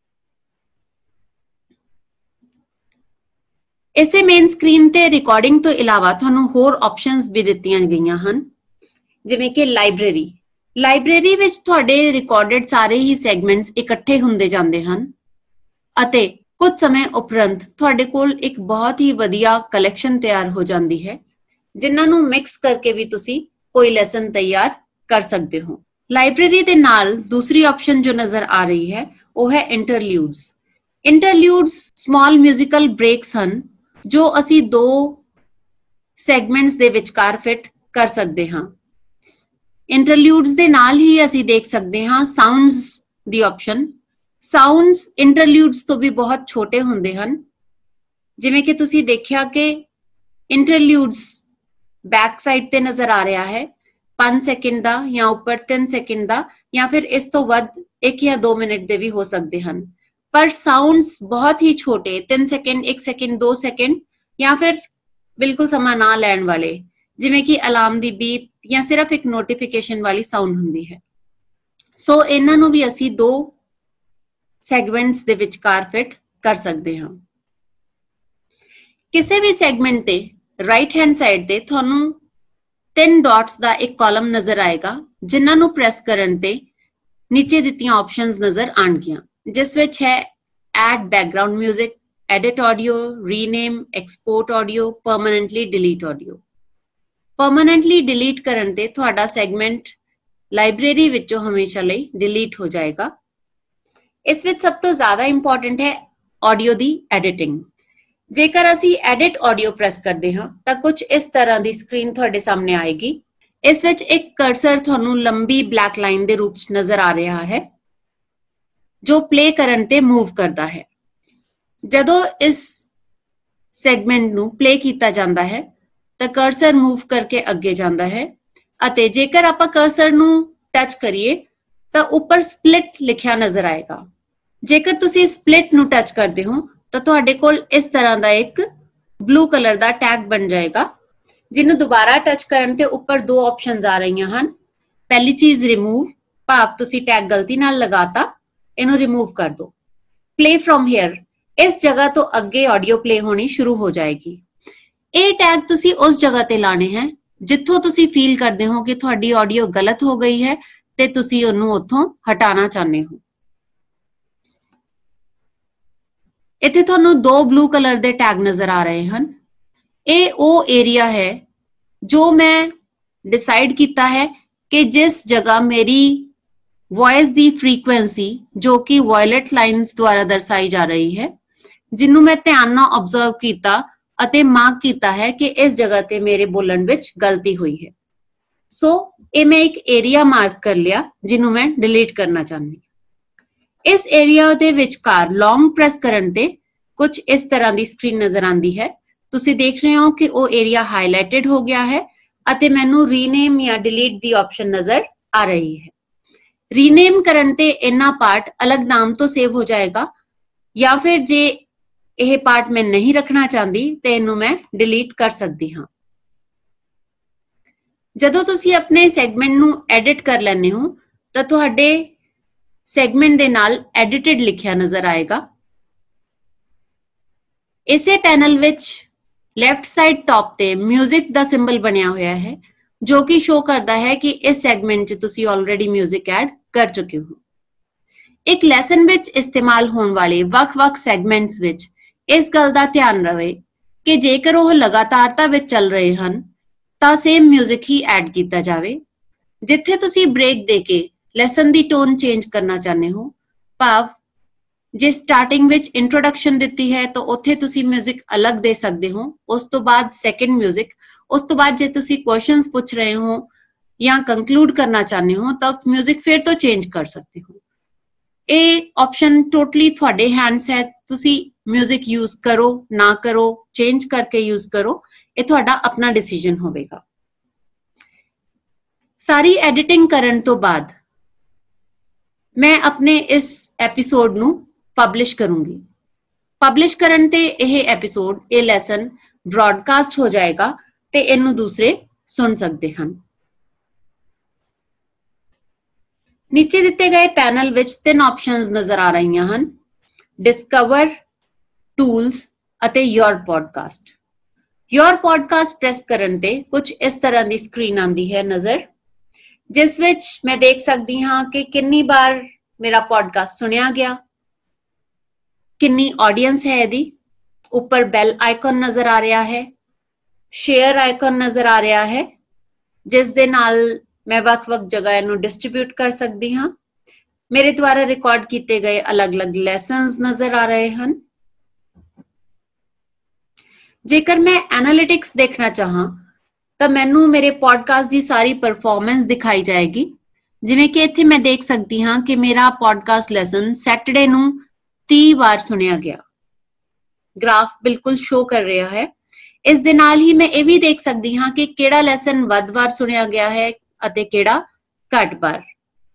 Speaker 1: ਇਸੇ ਮੇਨ ਸਕਰੀਨ ਤੇ ਰਿਕਾਰਡਿੰਗ ਤੋਂ ਇਲਾਵਾ ਤੁਹਾਨੂੰ ਹੋਰ ਆਪਸ਼ਨਸ ਵੀ ਦਿੱਤੀਆਂ ਗਈਆਂ ਹਨ, ਜਿਵੇਂ ਕਿ ਲਾਇਬ੍ਰੇਰੀ। ਲਾਇਬ੍ਰੇਰੀ ਵਿੱਚ ਤੁਹਾਡੇ ਰਿਕਾਰਡਡ ਸਾਰੇ ਹੀ ਸੈਗਮੈਂਟਸ ਇਕੱਠੇ ਹੁੰਦੇ ਜਾਂਦੇ ਹਨ ਅਤੇ ਕੁਝ ਸਮੇਂ ਉਪਰੰਤ ਤੁਹਾਡੇ ਕੋਲ ਇੱਕ ਬਹੁਤ ਹੀ ਵਧੀਆ ਕਲੈਕਸ਼ਨ ਤਿਆਰ ਹੋ ਜਾਂਦੀ ਹੈ, ਜਿਨ੍ਹਾਂ ਨੂੰ ਮਿਕਸ ਕਰਕੇ ਵੀ ਤੁਸੀਂ ਕੋਈ ਲੈਸਨ ਤਿਆਰ ਕਰ ਸਕਦੇ ਹੋ। ਲਾਇਬ੍ਰੇਰੀ ਦੇ ਨਾਲ ਦੂਸਰੀ ਆਪਸ਼ਨ ਜੋ ਨਜ਼ਰ ਆ ਰਹੀ ਹੈ ਉਹ ਹੈ interludes. Interludes small musical breaks ਹਨ ਜੋ ਅਸੀਂ ਦੋ ਸੈਗਮੈਂਟਸ ਦੇ ਵਿਚਕਾਰ ਫਿਟ ਕਰ ਸਕਦੇ ਹਾਂ। ਇੰਟਰਲਿਊਡਸ ਦੇ ਨਾਲ ਹੀ ਅਸੀਂ ਦੇਖ ਸਕਦੇ ਹਾਂ ਸਾਊਂਡਸ ਦੀ ਆਪਸ਼ਨ। ਸਾਊਂਡਸ ਇੰਟਰਲਿਊਡਸ ਤੋਂ ਵੀ ਬਹੁਤ ਛੋਟੇ ਹੁੰਦੇ ਹਨ। ਜਿਵੇਂ ਕਿ ਤੁਸੀਂ ਦੇਖਿਆ ਕਿ ਇੰਟਰਲਿਊਡਸ ਬੈਕ ਸਾਈਡ ਤੇ ਨਜ਼ਰ ਆ ਰਿਹਾ ਹੈ ਪੰਜ ਸੈਕਿੰਡ ਦਾ ਜਾਂ ਉੱਪਰ ਤਿੰਨ ਸੈਕਿੰਡ ਦਾ ਜਾਂ ਫਿਰ ਇਸ ਤੋਂ ਵੱਧ ਇੱਕ ਜਾਂ ਦੋ ਮਿੰਟ ਦੇ ਵੀ ਹੋ ਸਕਦੇ ਹਨ। ਪਰ ਸਾਊਂਡਸ ਬਹੁਤ ਹੀ ਛੋਟੇ ਤਿੰਨ ਸੈਕਿੰਡ ਇੱਕ ਸੈਕਿੰਡ ਦੋ ਸੈਕਿੰਡ ਜਾਂ ਫਿਰ ਬਿਲਕੁਲ ਸਮਾਂ ਨਾ ਲੈਣ ਵਾਲੇ ਜਿਵੇਂ ਕਿ ਅਲਾਰਮ ਦੀ ਬੀਪ ਜਾਂ ਸਿਰਫ ਇੱਕ ਨੋਟੀਫਿਕੇਸ਼ਨ ਵਾਲੀ ਸਾਊਂਡ ਹੁੰਦੀ ਹੈ। ਸੋ ਇਹਨਾਂ ਨੂੰ ਵੀ ਅਸੀਂ ਦੋ ਸੈਗਮੈਂਟਸ ਦੇ ਵਿਚਕਾਰ ਫਿਟ ਕਰ ਸਕਦੇ ਹਾਂ। ਕਿਸੇ ਵੀ ਸੈਗਮੈਂਟ ਤੇ ਰਾਈਟ ਹੈਂਡ ਸਾਈਡ ਤੇ ਤੁਹਾਨੂੰ ਤਿੰਨ ਡਾਟਸ ਦਾ ਇੱਕ ਕਾਲਮ ਨਜ਼ਰ ਆਏਗਾ ਜਿਨ੍ਹਾਂ ਨੂੰ ਪ੍ਰੈਸ ਕਰਨ ਤੇ ਨੀਚੇ ਦਿੱਤੀਆਂ ਆਪਸ਼ਨਸ ਨਜ਼ਰ ਆਣਗੀਆਂ, ਜਿਸ ਵਿੱਚ ਹੈ add background music, edit audio, rename, export audio, permanently delete audio. Permanently delete ਕਰਨ ਤੇ ਤੁਹਾਡਾ ਸੈਗਮੈਂਟ ਲਾਇਬ੍ਰੇਰੀ ਵਿੱਚੋਂ ਹਮੇਸ਼ਾ ਲਈ ਡਿਲੀਟ ਹੋ ਜਾਏਗਾ। ਇਸ ਵਿੱਚ ਸਭ ਤੋਂ ਜ਼ਿਆਦਾ ਇੰਪੋਰਟੈਂਟ ਹੈ ਆਡੀਓ ਦੀ ਐਡਿਟਿੰਗ। ਜੇਕਰ ਅਸੀਂ ਐਡਿਟ ਆਡੀਓ ਪ੍ਰੈਸ ਕਰਦੇ ਹਾਂ ਤਾਂ ਕੁਝ ਇਸ ਤਰ੍ਹਾਂ ਦੀ ਸਕਰੀਨ ਤੁਹਾਡੇ ਸਾਹਮਣੇ ਆਏਗੀ। ਇਸ ਵਿੱਚ ਇੱਕ ਕਰਸਰ ਤੁਹਾਨੂੰ ਲੰਬੀ ਬਲੈਕ ਲਾਈਨ ਦੇ ਰੂਪ 'ਚ ਨਜ਼ਰ ਆ ਰਿਹਾ ਹੈ ਜੋ ਪਲੇ ਕਰਨ ਤੇ ਮੂਵ ਕਰਦਾ ਹੈ। ਜਦੋਂ ਇਸ ਸੈਗਮੈਂਟ ਨੂੰ ਪਲੇ ਕੀਤਾ ਜਾਂਦਾ ਹੈ ਤਾਂ ਕਰਸਰ ਮੂਵ ਕਰਕੇ ਅੱਗੇ ਜਾਂਦਾ ਹੈ ਅਤੇ ਜੇਕਰ ਆਪਾਂ ਕਰਸਰ ਨੂੰ ਟੱਚ ਕਰੀਏ ਤਾਂ ਉੱਪਰ ਸਪਲਿਟ ਲਿਖਿਆ ਨਜ਼ਰ ਆਏਗਾ। ਜੇਕਰ ਤੁਸੀਂ ਸਪਲਿਟ ਨੂੰ ਟੱਚ ਕਰਦੇ ਹੋ ਤਾਂ ਤੁਹਾਡੇ ਕੋਲ ਇਸ ਤਰ੍ਹਾਂ ਦਾ ਇੱਕ ਬਲੂ ਕਲਰ ਦਾ ਟੈਗ ਬਣ ਜਾਏਗਾ ਜਿਹਨੂੰ ਦੁਬਾਰਾ ਟੱਚ ਕਰਨ ਤੇ ਉੱਪਰ ਦੋ ਆਪਸ਼ਨਸ ਆ ਰਹੀਆਂ ਹਨ। ਪਹਿਲੀ ਚੀਜ਼ ਰਿਮੂਵ, ਭਾਵ ਤੁਸੀਂ ਟੈਗ ਗਲਤੀ ਨਾਲ ਲਗਾਤਾ, ਇਹਨੂੰ ਰਿਮੂਵ ਕਰ ਦਿਓ। ਪਲੇ ਫਰੋਮ ਹੇਅਰ, ਇਸ ਜਗ੍ਹਾ ਤੋਂ ਅੱਗੇ ਆਡੀਓ ਪਲੇ ਹੋਣੀ ਸ਼ੁਰੂ ਹੋ ਜਾਏਗੀ। ਇਹ ਟੈਗ ਤੁਸੀਂ ਉਸ ਜਗ੍ਹਾ ਤੇ ਲਾਣੇ ਹੈ ਜਿੱਥੋਂ ਤੁਸੀਂ ਫੀਲ ਕਰਦੇ ਹੋ ਕਿ ਤੁਹਾਡੀ ਆਡੀਓ ਗਲਤ ਹੋ ਗਈ ਹੈ ਤੇ ਤੁਸੀਂ ਉਹਨੂੰ ਉੱਥੋਂ ਹਟਾਉਣਾ ਚਾਹੁੰਦੇ ਹੋ। ਇੱਥੇ ਤੁਹਾਨੂੰ ਦੋ ਬਲੂ ਕਲਰ ਦੇ ਟੈਗ ਨਜ਼ਰ ਆ ਰਹੇ ਹਨ। ਇਹ ਉਹ ਏਰੀਆ ਹੈ ਜੋ ਮੈਂ ਡਿਸਾਈਡ ਕੀਤਾ ਹੈ ਕਿ ਜਿਸ ਜਗ੍ਹਾ ਮੇਰੀ ਵੌਇਸ ਦੀ ਫ੍ਰੀਕੁਐਂਸੀ ਜੋ ਕਿ ਵਾਇਲਟ ਲਾਈਨਸ ਦੁਆਰਾ ਦਰਸਾਈ ਜਾ ਰਹੀ ਹੈ, ਜਿਹਨੂੰ ਮੈਂ ਧਿਆਨ ਨਾਲ ਆਬਜ਼ਰਵ ਕੀਤਾ ਅਤੇ ਮਾਰਕ ਕੀਤਾ ਹੈ ਕਿ ਇਸ ਜਗ੍ਹਾ ਤੇ ਮੇਰੇ ਬੋਲਣ ਵਿੱਚ ਗਲਤੀ ਹੋਈ ਹੈ। ਸੋ ਇਹ ਮੈਂ ਇੱਕ ਏਰੀਆ ਮਾਰਕ ਕਰ ਲਿਆ ਜਿਹਨੂੰ ਮੈਂ ਡਿਲੀਟ ਕਰਨਾ ਚਾਹੁੰਦੀ ਹਾਂ। ਇਸ ਏਰੀਆ ਦੇ ਵਿਚਕਾਰ ਲੌਂਗ ਪ੍ਰੈਸ ਕਰਨ ਤੇ ਕੁਝ ਇਸ ਤਰ੍ਹਾਂ ਦੀ ਸਕਰੀਨ ਨਜ਼ਰ ਆਉਂਦੀ ਹੈ। ਤੁਸੀਂ ਦੇਖ ਰਹੇ ਹੋ ਕਿ ਉਹ ਏਰੀਆ ਹਾਈਲਾਈਟਡ ਹੋ ਗਿਆ ਹੈ ਅਤੇ ਮੈਨੂੰ ਰੀਨੇਮ ਜਾਂ ਡਿਲੀਟ ਦੀ ਆਪਸ਼ਨ ਨਜ਼ਰ ਆ ਰਹੀ ਹੈ। ਰੀਨੇਮ ਕਰਨ ਤੇ ਇਹਨਾਂ ਪਾਰਟ ਅਲੱਗ ਨਾਮ ਤੋਂ ਸੇਵ ਹੋ ਜਾਏਗਾ ਜਾਂ ਫਿਰ ਜੇ ਇਹ ਪਾਰਟ ਮੈਂ ਨਹੀਂ ਰੱਖਣਾ ਚਾਹੁੰਦੀ ਤੇ ਇਹਨੂੰ ਮੈਂ ਡਿਲੀਟ ਕਰ ਸਕਦੀ ਹਾਂ। ਜਦੋਂ ਤੁਸੀਂ ਆਪਣੇ ਸੈਗਮੈਂਟ ਨੂੰ ਐਡਿਟ ਕਰ ਲੈਂਦੇ ਹੋ ਤਾਂ ਤੁਹਾਡੇ ਸੈਗਮੈਂਟ ਦੇ ਨਾਲ ਐਡਿਟਡ ਲਿਖਿਆ ਨਜ਼ਰ ਆਏਗਾ। ਇਸੇ ਪੈਨਲ ਵਿੱਚ ਲੈਫਟ ਸਾਈਡ ਟਾਪ ਤੇ ਮਿਊਜ਼ਿਕ ਦਾ ਸਿੰਬਲ ਬਣਿਆ ਹੋਇਆ ਹੈ ਜੋ ਕਿ ਸ਼ੋ ਕਰਦਾ ਹੈ ਕਿ ਇਸ ਸੈਗਮੈਂਟ 'ਚ ਤੁਸੀਂ ਆਲਰੇਡੀ ਮਿਊਜ਼ਿਕ ਐਡ ਕਰ ਚੁੱਕੇ ਹੋ। ਇੱਕ ਲੈਸਨ ਵਿੱਚ ਇਸਤੇਮਾਲ ਹੋਣ ਵਾਲੇ ਵੱਖ-ਵੱਖ ਸੈਗਮੈਂਟਸ ਵਿੱਚ ਇਸ ਗੱਲ ਦਾ ਧਿਆਨ ਰਵੇ ਕਿ ਜੇਕਰ ਉਹ ਲਗਾਤਾਰਤਾ ਵਿੱਚ ਚੱਲ ਰਹੇ ਹਨ ਤਾਂ ਸੇਮ ਮਿਊਜ਼ਿਕ ਹੀ ਐਡ ਕੀਤਾ ਜਾਵੇ। ਜਿੱਥੇ ਤੁਸੀਂ ਬ੍ਰੇਕ ਦੇ ਕੇ ਲੈਸਨ ਦੀ ਟੋਨ ਚੇਂਜ ਕਰਨਾ ਚਾਹੁੰਦੇ ਹੋ, ਭਾਵ ਜੇ ਸਟਾਰਟਿੰਗ ਵਿੱਚ ਇੰਟਰੋਡਕਸ਼ਨ ਦਿੱਤੀ ਹੈ ਤਾਂ ਉੱਥੇ ਤੁਸੀਂ ਮਿਊਜ਼ਿਕ ਅਲੱਗ ਦੇ ਸਕਦੇ ਹੋ, ਉਸ ਤੋਂ ਬਾਅਦ ਸੈਕੰਡ ਮਿਊਜ਼ਿਕ, ਉਸ ਤੋਂ ਬਾਅਦ ਜੇ ਤੁਸੀਂ ਕੁਐਸਚਨਸ ਪੁੱਛ ਰਹੇ ਹੋ ਜਾਂ ਕੰਕਲੂਡ ਕਰਨਾ ਚਾਹੁੰਦੇ ਹੋ ਤਾਂ ਮਿਊਜ਼ਿਕ ਫਿਰ ਤੋਂ ਚੇਂਜ ਕਰ ਸਕਦੇ ਹੋ। ਇਹ ਆਪਸ਼ਨ ਟੋਟਲੀ ਤੁਹਾਡੇ ਹੈਂਡਸ ਹੈ। ਤੁਸੀਂ ਮਿਊਜ਼ਿਕ ਯੂਜ਼ ਕਰੋ ਨਾ ਕਰੋ, ਚੇਂਜ ਕਰਕੇ ਯੂਜ਼ ਕਰੋ, ਇਹ ਤੁਹਾਡਾ ਆਪਣਾ ਡਿਸੀਜਨ ਹੋਵੇਗਾ। ਸਾਰੀ ਐਡੀਟਿੰਗ ਕਰਨ ਤੋਂ ਬਾਅਦ ਮੈਂ ਆਪਣੇ ਇਸ ਐਪੀਸੋਡ ਨੂੰ ਪਬਲਿਸ਼ ਕਰੂੰਗੀ। ਪਬਲਿਸ਼ ਕਰਨ ਤੇ ਇਹ ਐਪੀਸੋਡ, ਇਹ ਲੈਸਨ ਬ੍ਰੌਡਕਾਸਟ ਹੋ ਜਾਏਗਾ ਤੇ ਇਹਨੂੰ ਦੂਸਰੇ ਸੁਣ ਸਕਦੇ ਹਨ। ਨੀਚੇ ਦਿੱਤੇ ਗਏ ਪੈਨਲ ਵਿੱਚ ਤਿੰਨ ਆਪਸ਼ਨਸ ਨਜ਼ਰ ਆ ਰਹੀਆਂ ਹਨ: ਡਿਸਕਵਰ, ਟੂਲਸ ਅਤੇ your podcast. Your podcast press ਕਰਨ ਤੇ ਕੁਝ ਇਸ ਤਰ੍ਹਾਂ ਦੀ ਸਕਰੀਨ ਆਉਂਦੀ ਹੈ ਨਜ਼ਰ, ਜਿਸ ਵਿੱਚ ਮੈਂ ਦੇਖ ਸਕਦੀ ਹਾਂ ਕਿ ਕਿੰਨੀ ਵਾਰ ਮੇਰਾ ਪੋਡਕਾਸਟ ਸੁਣਿਆ ਗਿਆ, ਕਿੰਨੀ ਆਡੀਅנס ਹੈ ਇਹਦੀ। ਉੱਪਰ ਬੈਲ ਆਈਕਨ ਨਜ਼ਰ ਆ ਰਿਹਾ ਹੈ, ਸ਼ੇਅਰ ਆਈਕਨ ਨਜ਼ਰ ਆ ਰਿਹਾ ਹੈ, ਜਿਸ ਦੇ ਨਾਲ मैं ਵੱਖ-ਵੱਖ ਜਗ੍ਹਾ ਇਹਨੂੰ ਡਿਸਟ੍ਰੀਬਿਊਟ ਕਰ ਸਕਦੀ ਹਾਂ। ਮੇਰੇ ਦੁਆਰਾ ਰਿਕਾਰਡ ਕੀਤੇ ਗਏ ਅਲੱਗ-ਅਲੱਗ ਲੈਸਨਸ ਨਜ਼ਰ ਆ ਰਹੇ ਹਨ। ਜੇਕਰ ਮੈਂ ਐਨਾਲਿਟਿਕਸ ਦੇਖਣਾ ਚਾਹਾਂ ਤਾਂ ਮੈਨੂੰ ਮੇਰੇ ਪੋਡਕਾਸਟ ਦੀ ਸਾਰੀ ਪਰਫਾਰਮੈਂਸ ਦਿਖਾਈ ਜਾਏਗੀ। ਜਿਵੇਂ ਕਿ ਇੱਥੇ ਮੈਂ ਦੇਖ ਸਕਦੀ ਹਾਂ ਕਿ ਮੇਰਾ ਪੋਡਕਾਸਟ ਲੈਸਨ ਸੈਟਰਡੇ ਨੂੰ ਤੀਹ ਵਾਰ ਸੁਣਿਆ ਗਿਆ। ਗ੍ਰਾਫ ਬਿਲਕੁਲ ਸ਼ੋ ਕਰ ਰਿਹਾ ਹੈ। ਇਸ ਦੇ ਨਾਲ ਹੀ ਮੈਂ ਇਹ ਵੀ ਦੇਖ ਸਕਦੀ ਹਾਂ ਕਿ ਕਿਹੜਾ ਲੈਸਨ ਵੱਧ ਵਾਰ ਸੁਣਿਆ ਗਿਆ ਹੈ ਅਤੇ ਕਿਹੜਾ ਘੱਟ ਵਾਰ।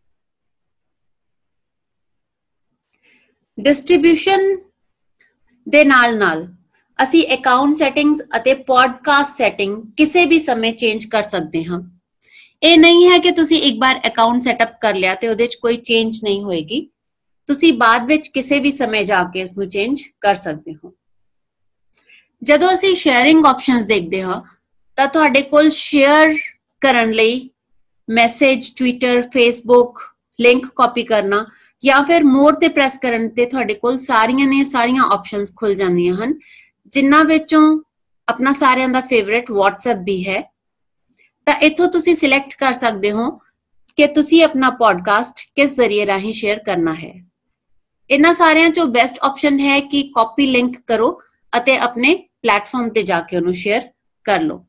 Speaker 1: ਡਿਸਟ੍ਰੀਬਿਊਸ਼ਨ ਦੇ ਨਾਲ ਨਾਲ ਅਸੀਂ ਅਕਾਊਂਟ ਸੈਟਿੰਗਸ ਅਤੇ ਪੋਡਕਾਸਟ ਸੈਟਿੰਗ ਕਿਸੇ ਵੀ ਸਮੇਂ ਚੇਂਜ ਕਰ ਸਕਦੇ ਹਾਂ। ਇਹ ਨਹੀਂ ਹੈ ਕਿ ਤੁਸੀਂ ਇੱਕ ਵਾਰ ਅਕਾਊਂਟ ਸੈਟਅਪ ਕਰ ਲਿਆ ਤੇ ਉਹਦੇ 'ਚ ਕੋਈ ਚੇਂਜ ਨਹੀਂ ਹੋਏਗੀ। ਤੁਸੀਂ ਬਾਅਦ ਵਿੱਚ ਕਿਸੇ ਵੀ ਸਮੇਂ ਜਾ ਕੇ ਇਸ ਨੂੰ ਚੇਂਜ ਕਰ ਸਕਦੇ ਹੋ। ਜਦੋਂ ਅਸੀਂ ਸ਼ੇਅਰਿੰਗ ਆਪਸ਼ਨਸ ਦੇਖਦੇ ਹਾਂ ਤਾਂ ਤੁਹਾਡੇ ਕੋਲ ਸ਼ੇਅਰ ਕਰਨ ਲਈ message, Twitter, Facebook, link copy ਕਰਨਾ ਜਾਂ ਫਿਰ ਮੋਰ ਤੇ ਪ੍ਰੈਸ ਕਰਨ ਤੇ ਤੁਹਾਡੇ ਕੋਲ ਸਾਰੀਆਂ ਨੇ ਸਾਰੀਆਂ ਆਪਸ਼ਨਸ ਖੁੱਲ ਜਾਂਦੀਆਂ ਹਨ, ਜਿਨ੍ਹਾਂ ਵਿੱਚੋਂ ਆਪਣਾ ਸਾਰਿਆਂ ਦਾ ਫੇਵਰਿਟ WhatsApp ਵੀ ਹੈ। ਤਾਂ ਇੱਥੋਂ ਤੁਸੀਂ ਸਿਲੈਕਟ ਕਰ ਸਕਦੇ ਹੋ ਕਿ ਤੁਸੀਂ ਆਪਣਾ ਪੋਡਕਾਸਟ ਕਿਸ ਜ਼ਰੀਏ ਰਾਹੀਂ ਸ਼ੇਅਰ ਕਰਨਾ ਹੈ। ਇਹਨਾਂ ਸਾਰਿਆਂ ਚੋਂ ਬੈਸਟ ਆਪਸ਼ਨ ਹੈ ਕਿ ਕਾਪੀ ਲਿੰਕ ਕਰੋ ਅਤੇ ਆਪਣੇ ਪਲੇਟਫਾਰਮ ਤੇ ਜਾ ਕੇ ਉਹਨੂੰ ਸ਼ੇਅਰ ਕਰ ਲਓ।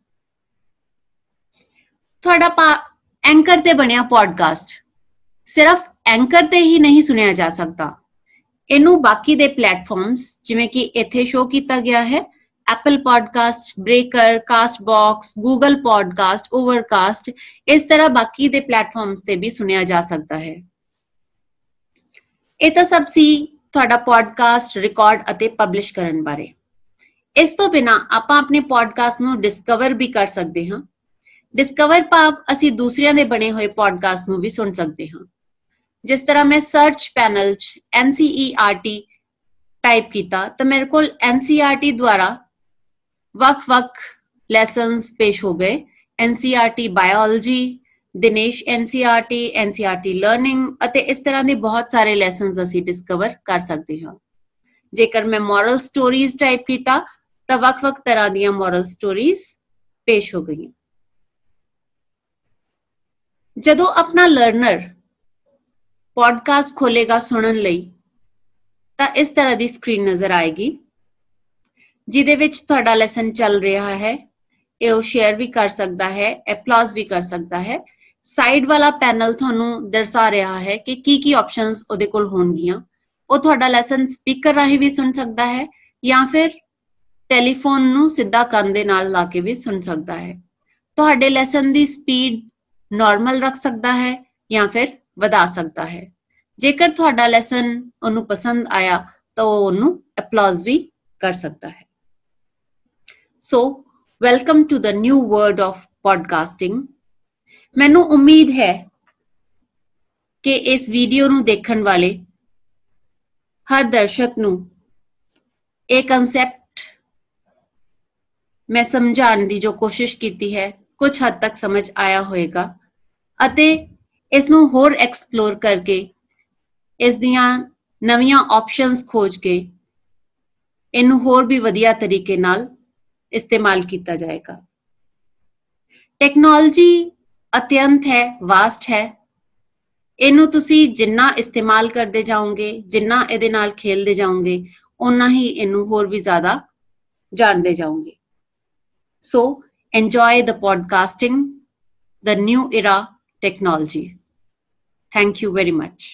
Speaker 1: ਤੁਹਾਡਾ ਐਂਕਰ ਤੇ ਬਣਿਆ ਪੋਡਕਾਸਟ ਸਿਰਫ ਐਂਕਰ ਤੇ ਹੀ ਨਹੀਂ ਸੁਣਿਆ ਜਾ ਸਕਦਾ। ਇਹਨੂੰ ਬਾਕੀ ਦੇ ਪਲੇਟਫਾਰਮਸ ਜਿਵੇਂ ਕਿ ਇੱਥੇ ਸ਼ੋ ਕੀਤਾ ਗਿਆ ਹੈ, Apple podcast, Breaker, Castbox, Google podcast, Overcast, ਇਸ ਤਰ੍ਹਾਂ ਬਾਕੀ ਦੇ ਪਲੇਟਫਾਰਮਸ ਤੇ ਵੀ ਸੁਣਿਆ ਜਾ ਸਕਦਾ ਹੈ। ਇਹ ਤਾਂ ਸਭ ਸੀ ਤੁਹਾਡਾ ਪੋਡਕਾਸਟ ਰਿਕਾਰਡ ਅਤੇ ਪਬਲਿਸ਼ ਕਰਨ ਬਾਰੇ। ਇਸ ਤੋਂ ਬਿਨਾਂ ਆਪਾਂ ਆਪਣੇ ਪੋਡਕਾਸਟ ਨੂੰ ਡਿਸਕਵਰ ਵੀ ਕਰ ਸਕਦੇ ਹਾਂ। ਡਿਸਕਵਰ ਭਾਵ ਅਸੀਂ ਦੂਸਰਿਆਂ ਦੇ ਬਣੇ ਹੋਏ ਪੋਡਕਾਸਟ ਨੂੰ ਵੀ ਸੁਣ ਸਕਦੇ ਹਾਂ। ਜਿਸ ਤਰ੍ਹਾਂ ਮੈਂ ਸਰਚ ਪੈਨਲ 'ਚ N C E R T type ਕੀਤਾ ਤਾਂ ਮੇਰੇ ਕੋਲ ਐਨ ਸੀ ਆਰ ਟੀ ਦੁਆਰਾ ਵੱਖ-ਵੱਖ ਲੈਸਨਸ ਪੇਸ਼ ਹੋ ਗਏ। N C R T biology, Dinesh N C R T, N C R T learning ਅਤੇ ਇਸ ਤਰ੍ਹਾਂ ਦੇ ਬਹੁਤ ਸਾਰੇ ਲੈਸਨਸ ਅਸੀਂ ਡਿਸਕਵਰ ਕਰ ਸਕਦੇ ਹਾਂ। ਜੇਕਰ ਮੈਂ ਮੋਰਲ ਸਟੋਰੀਜ਼ ਟਾਈਪ ਕੀਤਾ ਤਾਂ ਵੱਖ-ਵੱਖ ਤਰ੍ਹਾਂ ਦੀਆਂ ਮੋਰਲ ਸਟੋਰੀਜ਼ ਪੇਸ਼ ਹੋ ਗਈਆਂ। ਜਦੋਂ ਆਪਣਾ ਲਰਨਰ ਪੋਡਕਾਸਟ ਖੋਲੇਗਾ ਸੁਣਨ ਲਈ ਤਾਂ ਇਸ ਤਰ੍ਹਾਂ ਦੀ ਸਕਰੀਨ ਨਜ਼ਰ ਆਏਗੀ, ਜਿਹਦੇ ਵਿੱਚ ਤੁਹਾਡਾ ਲੈਸਨ ਚੱਲ ਰਿਹਾ ਹੈ। ਇਹ ਉਹ ਸ਼ੇਅਰ ਵੀ ਕਰ ਸਕਦਾ ਹੈ, ਅਪਲਾਉਜ਼ ਵੀ ਕਰ ਸਕਦਾ ਹੈ। ਸਾਈਡ ਵਾਲਾ ਪੈਨਲ ਤੁਹਾਨੂੰ ਦਰਸਾ ਰਿਹਾ ਹੈ ਕਿ ਕੀ ਕੀ ਆਪਸ਼ਨਸ ਉਹਦੇ ਕੋਲ ਹੋਣਗੀਆਂ। ਉਹ ਤੁਹਾਡਾ ਲੈਸਨ ਸਪੀਕਰ ਰਾਹੀਂ ਵੀ ਸੁਣ ਸਕਦਾ ਹੈ ਜਾਂ ਫਿਰ ਟੈਲੀਫੋਨ ਨੂੰ ਸਿੱਧਾ ਕੰਨ ਦੇ ਨਾਲ ਲਾ ਕੇ ਵੀ ਸੁਣ ਸਕਦਾ ਹੈ। ਤੁਹਾਡੇ ਲੈਸਨ ਦੀ ਸਪੀਡ ਨਾਰਮਲ ਰੱਖ ਸਕਦਾ ਹੈ ਜਾਂ ਫਿਰ ਵਧਾ ਸਕਦਾ ਹੈ। ਜੇਕਰ ਤੁਹਾਡਾ ਲੈਸਨ ਉਹਨੂੰ ਪਸੰਦ ਆਇਆ ਤਾਂ ਉਹ ਉਹਨੂੰ ਅਪਲਾਉਜ਼ ਵੀ ਕਰ ਸਕਦਾ ਹੈ। So welcome to the new world of podcasting. ਮੈਨੂੰ ਉਮੀਦ ਹੈ ਕਿ ਇਸ ਵੀਡੀਓ ਨੂੰ ਦੇਖਣ ਵਾਲੇ ਹਰ ਦਰਸ਼ਕ ਨੂੰ ਇਹ ਕਨਸੈਪਟ ਮੈਂ ਸਮਝਾਉਣ ਦੀ ਜੋ ਕੋਸ਼ਿਸ਼ ਕੀਤੀ ਹੈ ਕੁਝ ਹੱਦ ਤੱਕ ਸਮਝ ਆਇਆ ਹੋਵੇਗਾ ਅਤੇ ਇਸ ਨੂੰ ਹੋਰ ਐਕਸਪਲੋਰ ਕਰਕੇ ਇਸ ਦੀਆਂ ਨਵੀਆਂ ਆਪਸ਼ਨਸ ਖੋਜ ਕੇ ਇਹਨੂੰ ਹੋਰ ਵੀ ਵਧੀਆ ਤਰੀਕੇ ਨਾਲ ਇਸਤੇਮਾਲ ਕੀਤਾ ਜਾਏਗਾ। ਟੈਕਨੋਲੋਜੀ ਅਤਿਅੰਤ ਹੈ, ਵਾਸਟ ਹੈ। ਇਹਨੂੰ ਤੁਸੀਂ ਜਿੰਨਾ ਇਸਤੇਮਾਲ ਕਰਦੇ ਜਾਓਗੇ, ਜਿੰਨਾ ਇਹਦੇ ਨਾਲ ਖੇਲਦੇ ਜਾਓਗੇ, ਓਨਾ ਹੀ ਇਹਨੂੰ ਹੋਰ ਵੀ ਜ਼ਿਆਦਾ ਜਾਣਦੇ ਜਾਓਗੇ। ਸੋ enjoy the podcasting, the new era technology. Thank you very much.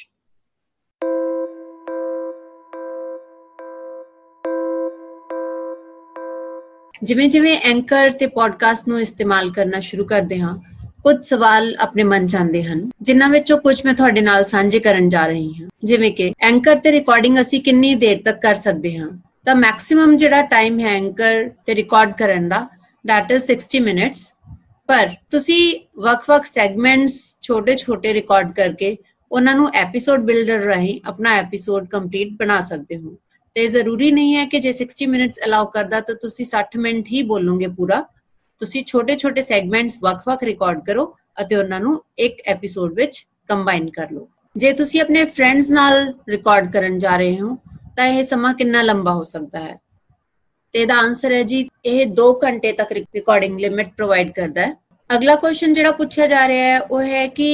Speaker 1: ਜਿਵੇਂ ਜਿਵੇਂ ਐਂਕਰ ਤੇ ਪੋਡਕਾਸਟ ਨੂੰ ਇਸਤੇਮਾਲ ਕਰਨਾ ਸ਼ੁਰੂ ਕਰਦੇ ਹਾਂ, ਕੁਝ ਸਵਾਲ ਆਪਣੇ ਮਨ 'ਚ ਆਉਂਦੇ ਹਨ, ਜਿਨ੍ਹਾਂ ਵਿੱਚੋਂ ਕੁਝ ਮੈਂ ਤੁਹਾਡੇ ਨਾਲ ਸਾਂਝੇ ਕਰਨ ਜਾ ਰਹੀ ਹਾਂ। ਜਿਵੇਂ ਕਿ ਐਂਕਰ ਤੇ ਰਿਕਾਰਡਿੰਗ ਅਸੀਂ ਕਿੰਨੀ ਦੇਰ ਤੱਕ ਕਰ ਸਕਦੇ ਹਾਂ। ਤਾਂ ਮੈਕਸਿਮਮ ਜਿਹੜਾ ਟਾਈਮ ਹੈ ਐਂਕਰ ਤੇ ਰਿਕਾਰਡ ਕਰਨ ਦਾ that is sixty minutes, ਪਰ ਤੁਸੀਂ ਵੱਖ-ਵੱਖ ਸੈਗਮੈਂਟਸ ਛੋਟੇ-ਛੋਟੇ ਰਿਕਾਰਡ ਕਰਕੇ ਉਹਨਾਂ ਨੂੰ ਐਪੀਸੋਡ ਬਿਲਡਰ ਰਾਹੀਂ ਆਪਣਾ ਐਪੀਸੋਡ ਕੰਪਲੀਟ ਬਣਾ ਸਕਦੇ ਹੋ। ਤੇ ਜ਼ਰੂਰੀ ਨਹੀਂ ਹੈ ਕਿ ਜੇ sixty minutes ਅਲਾਉ ਕਰਦਾ ਤਾਂ ਤੁਸੀਂ sixty ਮਿੰਟ ਹੀ ਬੋਲੋਗੇ ਪੂਰਾ। ਤੁਸੀਂ ਛੋਟੇ-ਛੋਟੇ ਸੈਗਮੈਂਟਸ ਵੱਖ-ਵੱਖ ਰਿਕਾਰਡ ਕਰੋ ਅਤੇ ਉਹਨਾਂ ਨੂੰ ਇੱਕ ਐਪੀਸੋਡ ਵਿੱਚ ਕੰਬਾਈਨ ਕਰ ਲਓ। ਜੇ ਤੁਸੀਂ ਆਪਣੇ ਫਰੈਂਡਸ ਨਾਲ ਰਿਕਾਰਡ ਕਰਨ ਜਾ ਰਹੇ ਹੋ ਤਾਂ ਇਹ ਸਮਾਂ ਕਿੰਨਾ ਲੰਬਾ ਹੋ ਸਕਦਾ ਹੈ? ਤੇ ਇਹਦਾ ਆਨਸਰ ਹੈ ਜੀ, ਇਹ ਦੋ ਘੰਟੇ ਤੱਕ ਰਿਕਾਰਡਿੰਗ ਲਿਮਿਟ ਪ੍ਰੋਵਾਈਡ ਕਰਦਾ ਹੈ। ਅਗਲਾ ਕੁਐਸਚਨ ਜਿਹੜਾ ਪੁੱਛਿਆ ਜਾ ਰਿਹਾ ਹੈ ਉਹ ਹੈ ਕਿ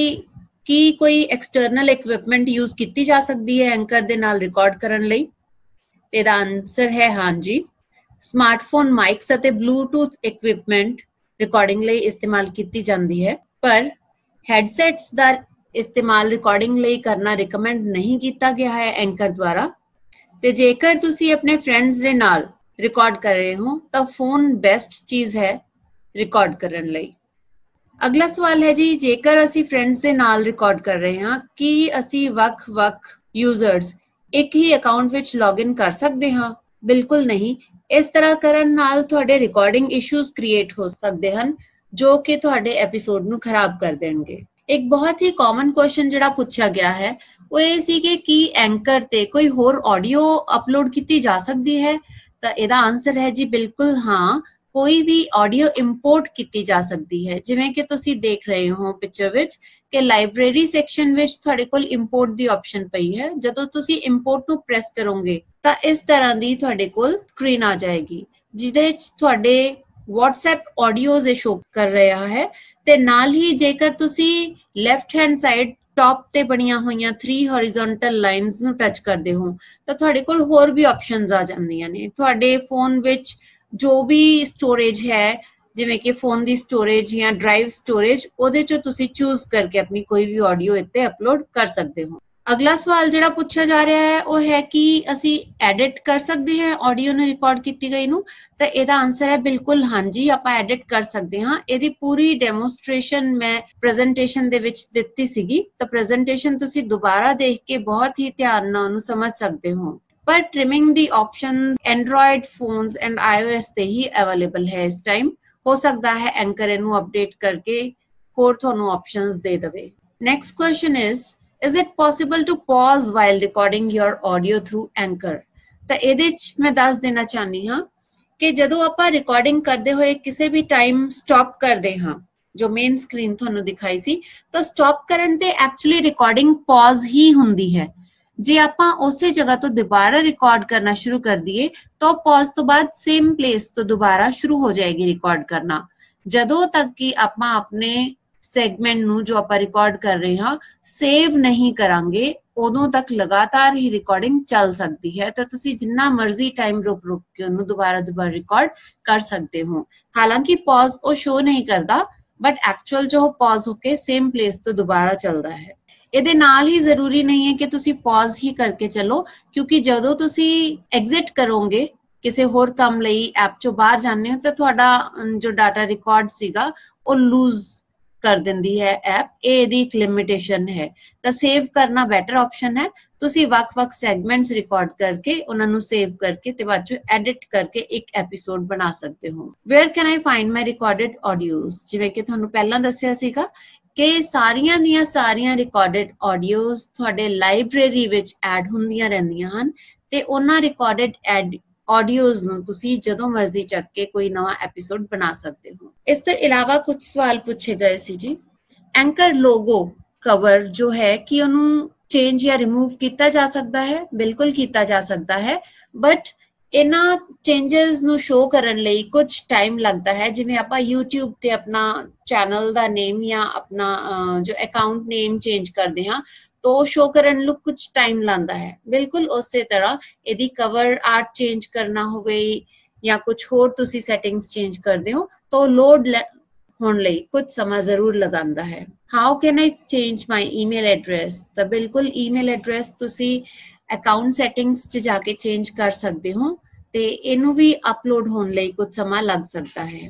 Speaker 1: ਕੀ ਕੋਈ ਐਕਸਟਰਨਲ ਇਕਵਿਪਮੈਂਟ ਯੂਜ਼ ਕੀਤੀ ਜਾ ਸਕਦੀ ਹੈ ਐਂਕਰ ਦੇ ਨਾਲ ਰਿਕਾਰਡ ਕਰਨ ਲਈ? ਇਹਦਾ ਆਨਸਰ ਹੈ ਹਾਂਜੀ। ਸਮਾਰਟਫੋਨ ਮਾਈਕਸ ਅਤੇ ਬਲੂਟੂਥ ਇਕਵਿਪਮੈਂਟ ਰਿਕਾਰਡਿੰਗ ਲਈ ਇਸਤੇਮਾਲ ਕੀਤੀ ਜਾਂਦੀ ਹੈ, ਪਰ ਹੈਡਸੈਟਸ ਦਾ ਇਸਤੇਮਾਲ ਰਿਕਾਰਡਿੰਗ ਲਈ ਕਰਨਾ ਰਿਕਮੈਂਡ ਨਹੀਂ ਕੀਤਾ ਗਿਆ ਹੈ ਐਂਕਰ ਦੁਆਰਾ। ਤੇ ਜੇਕਰ ਤੁਸੀਂ ਆਪਣੇ ਫਰੈਂਡਸ ਦੇ ਨਾਲ ਰਿਕਾਰਡ ਕਰ ਰਹੇ ਹੋ ਤਾਂ ਫੋਨ ਬੈਸਟ ਚੀਜ਼ ਹੈ ਰਿਕਾਰਡ ਕਰਨ ਲਈ। ਅਗਲਾ ਸਵਾਲ ਹੈ ਜੀ, ਜੇਕਰ ਅਸੀਂ ਫਰੈਂਡਸ ਦੇ ਨਾਲ ਰਿਕਾਰਡ ਕਰ ਰਹੇ ਹਾਂ ਕੀ ਅਸੀਂ ਵੱਖ-ਵੱਖ ਯੂਜ਼ਰਸ ਇੱਕ ਹੀ ਅਕਾਊਂਟ ਵਿੱਚ ਲੌਗਇਨ ਕਰ ਸਕਦੇ ਹਾਂ? ਬਿਲਕੁਲ ਨਹੀਂ। ਇਸ ਤਰ੍ਹਾਂ ਕਰਨ ਨਾਲ ਤੁਹਾਡੇ ਰਿਕਾਰਡਿੰਗ ਇਸ਼ੂਜ਼ ਕ੍ਰੀਏਟ ਹੋ ਸਕਦੇ ਹਨ ਜੋ ਕਿ ਤੁਹਾਡੇ ਐਪੀਸੋਡ ਨੂੰ ਖਰਾਬ ਕਰ ਦੇਣਗੇ। ਇੱਕ ਬਹੁਤ ਹੀ ਕਾਮਨ ਕੁਐਸਚਨ ਜਿਹੜਾ ਪੁੱਛਿਆ ਗਿਆ ਹੈ ਉਹ ਇਹ ਸੀ ਕਿ ਕੀ ਐਂਕਰ ਤੇ ਕੋਈ ਹੋਰ ਆਡੀਓ ਅਪਲੋਡ ਕੀਤੀ ਜਾ ਸਕਦੀ ਹੈ? ਤਾਂ ਇਹਦਾ ਆਨਸਰ ਹੈ ਜੀ ਬਿਲਕੁਲ ਹਾਂ, ਕੋਈ ਵੀ ਆਡੀਓ ਇੰਪੋਰਟ ਕੀਤੀ ਜਾ ਸਕਦੀ ਹੈ। ਜਿਵੇਂ ਕਿ ਤੁਸੀਂ ਦੇਖ ਰਹੇ ਹੋ ਪਿਕਚਰ ਵਿੱਚ ਕਿ ਲਾਇਬ੍ਰੇਰੀ ਸੈਕਸ਼ਨ ਵਿੱਚ ਤੁਹਾਡੇ ਕੋਲ ਇੰਪੋਰਟ ਦੀ ਆਪਸ਼ਨ ਪਈ ਹੈ। ਜਦੋਂ ਤੁਸੀਂ ਇੰਪੋਰਟ ਨੂੰ ਪ੍ਰੈਸ ਕਰੋਗੇ ਤਾਂ ਇਸ ਤਰ੍ਹਾਂ ਦੀ ਤੁਹਾਡੇ ਕੋਲ ਸਕਰੀਨ ਆ ਜਾਏਗੀ ਜਿਹਦੇ ਵਿੱਚ ਤੁਹਾਡੇ WhatsApp ਆਡੀਓਜ਼ ਇਹ ਸ਼ੋ ਕਰ ਰਿਹਾ ਹੈ ਤੇ ਨਾਲ ਹੀ ਜੇਕਰ ਤੁਸੀਂ ਲੈਫਟ ਹੈਂਡ ਸਾਈਡ ਟੌਪ ਤੇ ਬਣੀਆਂ ਹੋਈਆਂ ਥ੍ਰੀ ਹੌਰੀਜ਼ੌਂਟਲ ਲਾਈਨਸ ਨੂੰ ਟੱਚ ਕਰਦੇ ਹੋ ਤਾਂ ਤੁਹਾਡੇ ਕੋਲ ਹੋਰ ਵੀ ਆਪਸ਼ਨਸ ਆ ਜਾਂਦੀਆਂ ਨੇ। ਤੁਹਾਡੇ ਫੋਨ ਵਿੱਚ ਜੋ ਵੀ ਸਟੋਰੇਜ ਹੈ ਜਿਵੇਂ ਕਿ ਫੋਨ ਦੀ ਸਟੋਰੇਜ ਜਾਂ ਡਰਾਈਵ ਸਟੋਰੇਜ, ਉਹਦੇ ਚੋਂ ਤੁਸੀਂ ਚੂਜ਼ ਕਰਕੇ ਆਪਣੀ ਕੋਈ ਵੀ ਆਡੀਓ ਇੱਥੇ ਅਪਲੋਡ ਕਰ ਸਕਦੇ ਹੋ। ਅਗਲਾ ਸਵਾਲ ਜਿਹੜਾ ਪੁੱਛਿਆ ਜਾ ਰਿਹਾ ਹੈ ਉਹ ਹੈ ਕਿ ਅਸੀਂ ਐਡਿਟ ਕਰ ਸਕਦੇ ਹਾਂ ਆਡੀਓ ਨੂੰ ਰਿਕਾਰਡ ਕੀਤੀ ਗਈ ਨੂੰ? ਤਾਂ ਇਹਦਾ ਆਨਸਰ ਹੈ ਬਿਲਕੁਲ ਹਾਂਜੀ, ਆਪਾਂ ਐਡਿਟ ਕਰ ਸਕਦੇ ਹਾਂ। ਇਹਦੀ ਪੂਰੀ ਡੈਮੋਸਟ੍ਰੇਸ਼ਨ ਮੈਂ ਪ੍ਰੈਜੈਂਟੇਸ਼ਨ ਦੇ ਵਿੱਚ ਦਿੱਤੀ ਸੀਗੀ, ਤਾਂ ਪ੍ਰੈਜੈਂਟੇਸ਼ਨ ਤੁਸੀਂ ਦੁਬਾਰਾ ਦੇਖ ਕੇ ਬਹੁਤ ਹੀ ਧਿਆਨ ਨਾਲ ਉਹਨੂੰ ਸਮਝ ਸਕਦੇ ਹੋ। ਪਰ ਟ੍ਰਿਮਿੰਗ ਦੀ option Android phones and iOS ਤੇ ਹੀ ਅਵੇਲੇਬਲ ਹੈ ਇਸ ਟਾਈਮ। ਹੋ ਸਕਦਾ ਹੈ ਐਂਕਰ ਇਹਨੂੰ ਅਪਡੇਟ ਕਰਕੇ ਹੋਰ ਤੁਹਾਨੂੰ ਆਪਸ਼ਨਸ ਦੇ ਦੇਵੇ। Next question is Is it possible to pause while recording your audio through Anchor? ਤਾਂ ਇਹਦੇ ਚ ਮੈਂ ਦੱਸ ਦੇਣਾ ਚਾਹਨੀ ਹਾਂ ਕਿ ਜਦੋਂ ਆਪਾਂ ਰਿਕਾਰਡਿੰਗ ਕਰਦੇ ਹੋਏ ਕਿਸੇ ਵੀ ਟਾਈਮ ਸਟਾਪ ਕਰਦੇ ਹਾਂ, ਜੋ ਮੇਨ ਸਕਰੀਨ ਤੁਹਾਨੂੰ ਦਿਖਾਈ ਸੀ, ਤਾਂ ਸਟਾਪ ਕਰਨ ਤੇ ਐਕਚੁਅਲੀ ਰਿਕਾਰਡਿੰਗ ਪੌਜ਼ ਹੀ ਹੁੰਦੀ ਹੈ। ਜੇ ਆਪਾਂ ਉਸੇ ਜਗ੍ਹਾ ਤੋਂ ਦੁਬਾਰਾ ਰਿਕਾਰਡ ਕਰਨਾ ਸ਼ੁਰੂ ਕਰ ਦਈਏ ਤਾਂ ਪੌਜ਼ ਤੋਂ ਬਾਅਦ ਸੇਮ ਪਲੇਸ ਤੋਂ ਦੁਬਾਰਾ ਸ਼ੁਰੂ ਹੋ ਜਾਏਗੀ ਰਿਕਾਰਡ ਕਰਨਾ। ਜਦੋਂ ਤੱਕ ਕਿ ਆਪਾਂ ਆਪਣੇ ਸੈਗਮੈਂਟ ਨੂੰ ਜੋ ਆਪਾਂ ਰਿਕਾਰਡ ਕਰ ਰਹੇ ਹਾਂ ਸੇਵ ਨਹੀਂ ਕਰਾਂਗੇ ਉਦੋਂ ਤੱਕ ਲਗਾਤਾਰ ਹੀ ਰਿਕਾਰਡਿੰਗ ਚੱਲ ਸਕਦੀ ਹੈ। ਤਾਂ ਤੁਸੀਂ ਜਿੰਨਾ ਮਰਜ਼ੀ ਟਾਈਮ ਰੁਕ ਰੁਕ ਕੇ ਉਹਨੂੰ ਦੁਬਾਰਾ ਦੁਬਾਰਾ ਰਿਕਾਰਡ ਕਰ ਸਕਦੇ ਹੋ। ਹਾਲਾਂਕਿ ਪੌਜ਼ ਉਹ ਸ਼ੋ ਨਹੀਂ ਕਰਦਾ, ਬਟ ਐਕਚੁਅਲ ਜੋ ਪੌਜ਼ ਹੋ ਕੇ ਸੇਮ ਪਲੇਸ ਤੋਂ ਦੁਬਾਰਾ ਚੱਲਦਾ ਹੈ। ਇਹਦੇ ਨਾਲ ਹੀ ਜ਼ਰੂਰੀ ਨਹੀਂ ਹੈ ਕਿ ਤੁਸੀਂ ਪੌਜ਼ ਹੀ ਕਰਕੇ ਚੱਲੋ, ਕਿਉਂਕਿ ਜਦੋਂ ਤੁਸੀਂ ਐਗਜ਼ਿਟ ਕਰੋਗੇ ਕਿਸੇ ਹੋਰ ਕੰਮ ਲਈ ਐਪ ਚੋਂ ਬਾਹਰ ਜਾਂਦੇ ਹੋ ਤਾਂ ਤੁਹਾਡਾ ਜੋ ਡਾਟਾ ਰਿਕਾਰਡ ਸੀਗਾ ਉਹ ਲੂਜ਼ ਕਰ ਦਿੰਦੀ ਹੈ ਐਪ। ਇਹ ਇਹਦੀ ਇੱਕ ਲਿਮਿਟੇਸ਼ਨ ਹੈ। ਤਾਂ ਸੇਵ ਕਰਨਾ ਬੈਟਰ ਆਪਸ਼ਨ ਹੈ। ਤੁਸੀਂ ਵੱਖ-ਵੱਖ ਸੈਗਮੈਂਟਸ ਰਿਕਾਰਡ ਕਰਕੇ ਉਹਨਾਂ ਨੂੰ ਸੇਵ ਕਰਕੇ ਤੇ ਬਾਅਦ ਚੋਂ ਐਡਿਟ ਕਰਕੇ ਇੱਕ ਐਪੀਸੋਡ ਬਣਾ ਸਕਦੇ ਹੋ। Where can I find my recorded audios? ਜਿਵੇਂ ਕਿ ਤੁਹਾਨੂੰ ਪਹਿਲਾਂ ਦੱਸਿਆ ਸੀਗਾ ਕਿ ਸਾਰੀਆਂ ਦੀਆਂ ਸਾਰੀਆਂ ਰਿਕਾਰਡਡ ਆਡੀਓਜ਼ ਤੁਹਾਡੇ ਲਾਇਬ੍ਰੇਰੀ ਵਿੱਚ ਐਡ ਹੁੰਦੀਆਂ ਰਹਿੰਦੀਆਂ ਹਨ ਤੇ ਉਹਨਾਂ ਰਿਕਾਰਡਡ ਐਡ ਆਡੀਓਜ਼ ਨੂੰ ਤੁਸੀਂ ਜਦੋਂ ਮਰਜ਼ੀ ਚੱਕ ਕੇ ਕੋਈ ਨਵਾਂ ਐਪੀਸੋਡ ਬਣਾ ਸਕਦੇ ਹੋ। ਇਸ ਤੋਂ ਇਲਾਵਾ ਕੁਝ ਸਵਾਲ ਪੁੱਛੇ ਗਏ ਸੀ ਜੀ। ਐਂਕਰ ਲੋਗੋ ਕਵਰ ਜੋ ਹੈ ਕਿ ਉਹਨੂੰ ਚੇਂਜ ਜਾਂ ਰਿਮੂਵ ਕੀਤਾ ਜਾ ਸਕਦਾ ਹੈ? ਬਿਲਕੁਲ ਕੀਤਾ ਜਾ ਸਕਦਾ ਹੈ, ਬਟ ਇਹਨਾਂ ਚੇਂਜਸ ਨੂੰ ਸ਼ੋ ਕਰਨ ਲਈ ਕੁਝ ਟਾਈਮ ਲੱਗਦਾ ਹੈ। ਜਿਵੇਂ ਆਪਾਂ YouTube ਤੇ ਆਪਣਾ ਚੈਨਲ ਦਾ ਨੇਮ ਜਾਂ ਆਪਣਾ ਜੋ ਅਕਾਊਂਟ ਨੇਮ ਚੇਂਜ ਕਰਦੇ ਹਾਂ तो शो ਕਰਨ ਨੂੰ ਕੁਝ ਟਾਈਮ ਲਾਂਦਾ ਹੈ। ਬਿਲਕੁਲ ਉਸੇ ਤਰ੍ਹਾਂ ਇਹਦੀ ਕਵਰ ਆਰਟ ਚੇਂਜ ਕਰਨਾ ਹੋਵੇ ਜਾਂ ਕੁਝ ਹੋਰ ਤੁਸੀਂ ਸੈਟਿੰਗਸ ਚੇਂਜ ਕਰਦੇ ਹੋ ਤਾਂ ਲੋਡ ਹੋਣ ਲਈ ਕੁਝ ਸਮਾਂ ਜ਼ਰੂਰ ਲਗਾਉਂਦਾ ਹੈ। How can I change my email address? ਤਾਂ ਬਿਲਕੁਲ ਈਮੇਲ ਐਡਰੈਸ ਤੁਸੀਂ ਅਕਾਊਂਟ ਸੈਟਿੰਗਸ 'ਚ ਜਾ ਕੇ ਚੇਂਜ ਕਰ ਸਕਦੇ ਹੋ ਤੇ ਇਹਨੂੰ ਵੀ ਅਪਲੋਡ ਹੋਣ ਲਈ ਕੁਝ ਸਮਾਂ ਲੱਗ ਸਕਦਾ ਹੈ।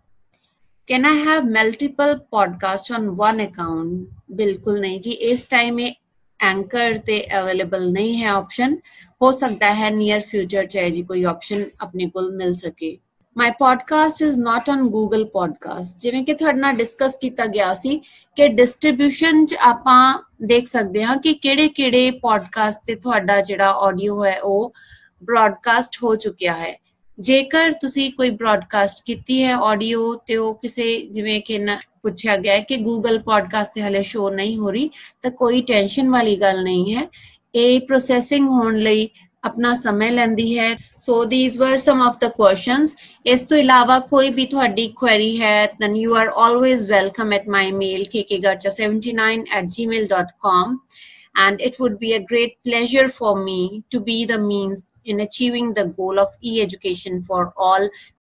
Speaker 1: Can I have multiple podcasts on one account? ਬਿਲਕੁਲ ਨਹੀਂ ਜੀ, ਇਸ ਟਾਈਮ ਇਹ ਐਂਕਰ ਤੇ ਅਵੇਲੇਬਲ ਨਹੀਂ ਹੈ ਆਪਸ਼ਨ। ਹੋ ਸਕਦਾ ਹੈ ਨੀਅਰ ਫਿਊਚਰ 'ਚ ਜੀ ਕੋਈ ਆਪਸ਼ਨ ਆਪਣੇ ਕੋਲ ਮਿਲ ਸਕੇ। My podcast is not on Google Podcast. ਜਿਵੇਂ ਕਿ ਤੁਹਾਡੇ ਨਾਲ ਡਿਸਕਸ ਕੀਤਾ ਗਿਆ ਸੀ ਕਿ ਡਿਸਟ੍ਰੀਬਿਊਸ਼ਨ 'ਚ ਆਪਾਂ ਦੇਖ ਸਕਦੇ ਹਾਂ ਕਿ ਕਿਹੜੇ ਕਿਹੜੇ ਪੋਡਕਾਸਟ ਤੇ ਤੁਹਾਡਾ ਜਿਹੜਾ ਆਡੀਓ ਹੈ ਉਹ ਬ੍ਰੌਡਕਾਸਟ ਹੋ ਚੁੱਕਿਆ ਹੈ। ਜੇਕਰ ਤੁਸੀਂ ਕੋਈ ਬ੍ਰੌਡਕਾਸਟ ਕੀਤੀ ਹੈ ਆਡੀਓ ਤੇ ਉਹ ਕਿਸੇ ਜਿਵੇਂ ਕਿ ਪੁੱਛਿਆ ਗਿਆ ਹੈ ਕਿ ਗੂਗਲ ਪੋਡਕਾਸਟ ਤੇ ਹਲੇ ਸ਼ੋ ਨਹੀਂ ਹੋ ਰਹੀ, ਤਾਂ ਕੋਈ ਟੈਨਸ਼ਨ ਵਾਲੀ ਗੱਲ ਨਹੀਂ ਹੈ। ਇਹ ਪ੍ਰੋਸੈਸਿੰਗ ਹੋਣ ਲਈ अपना समय लैंदी है। So these were some of the questions. इस तो इलावा कोई भी तुहाडी क्वेरी है then you are always welcome at my mail k k garcha seventy nine at gmail dot com, and it would be a great pleasure for me to be the means in achieving the goal of e-education for all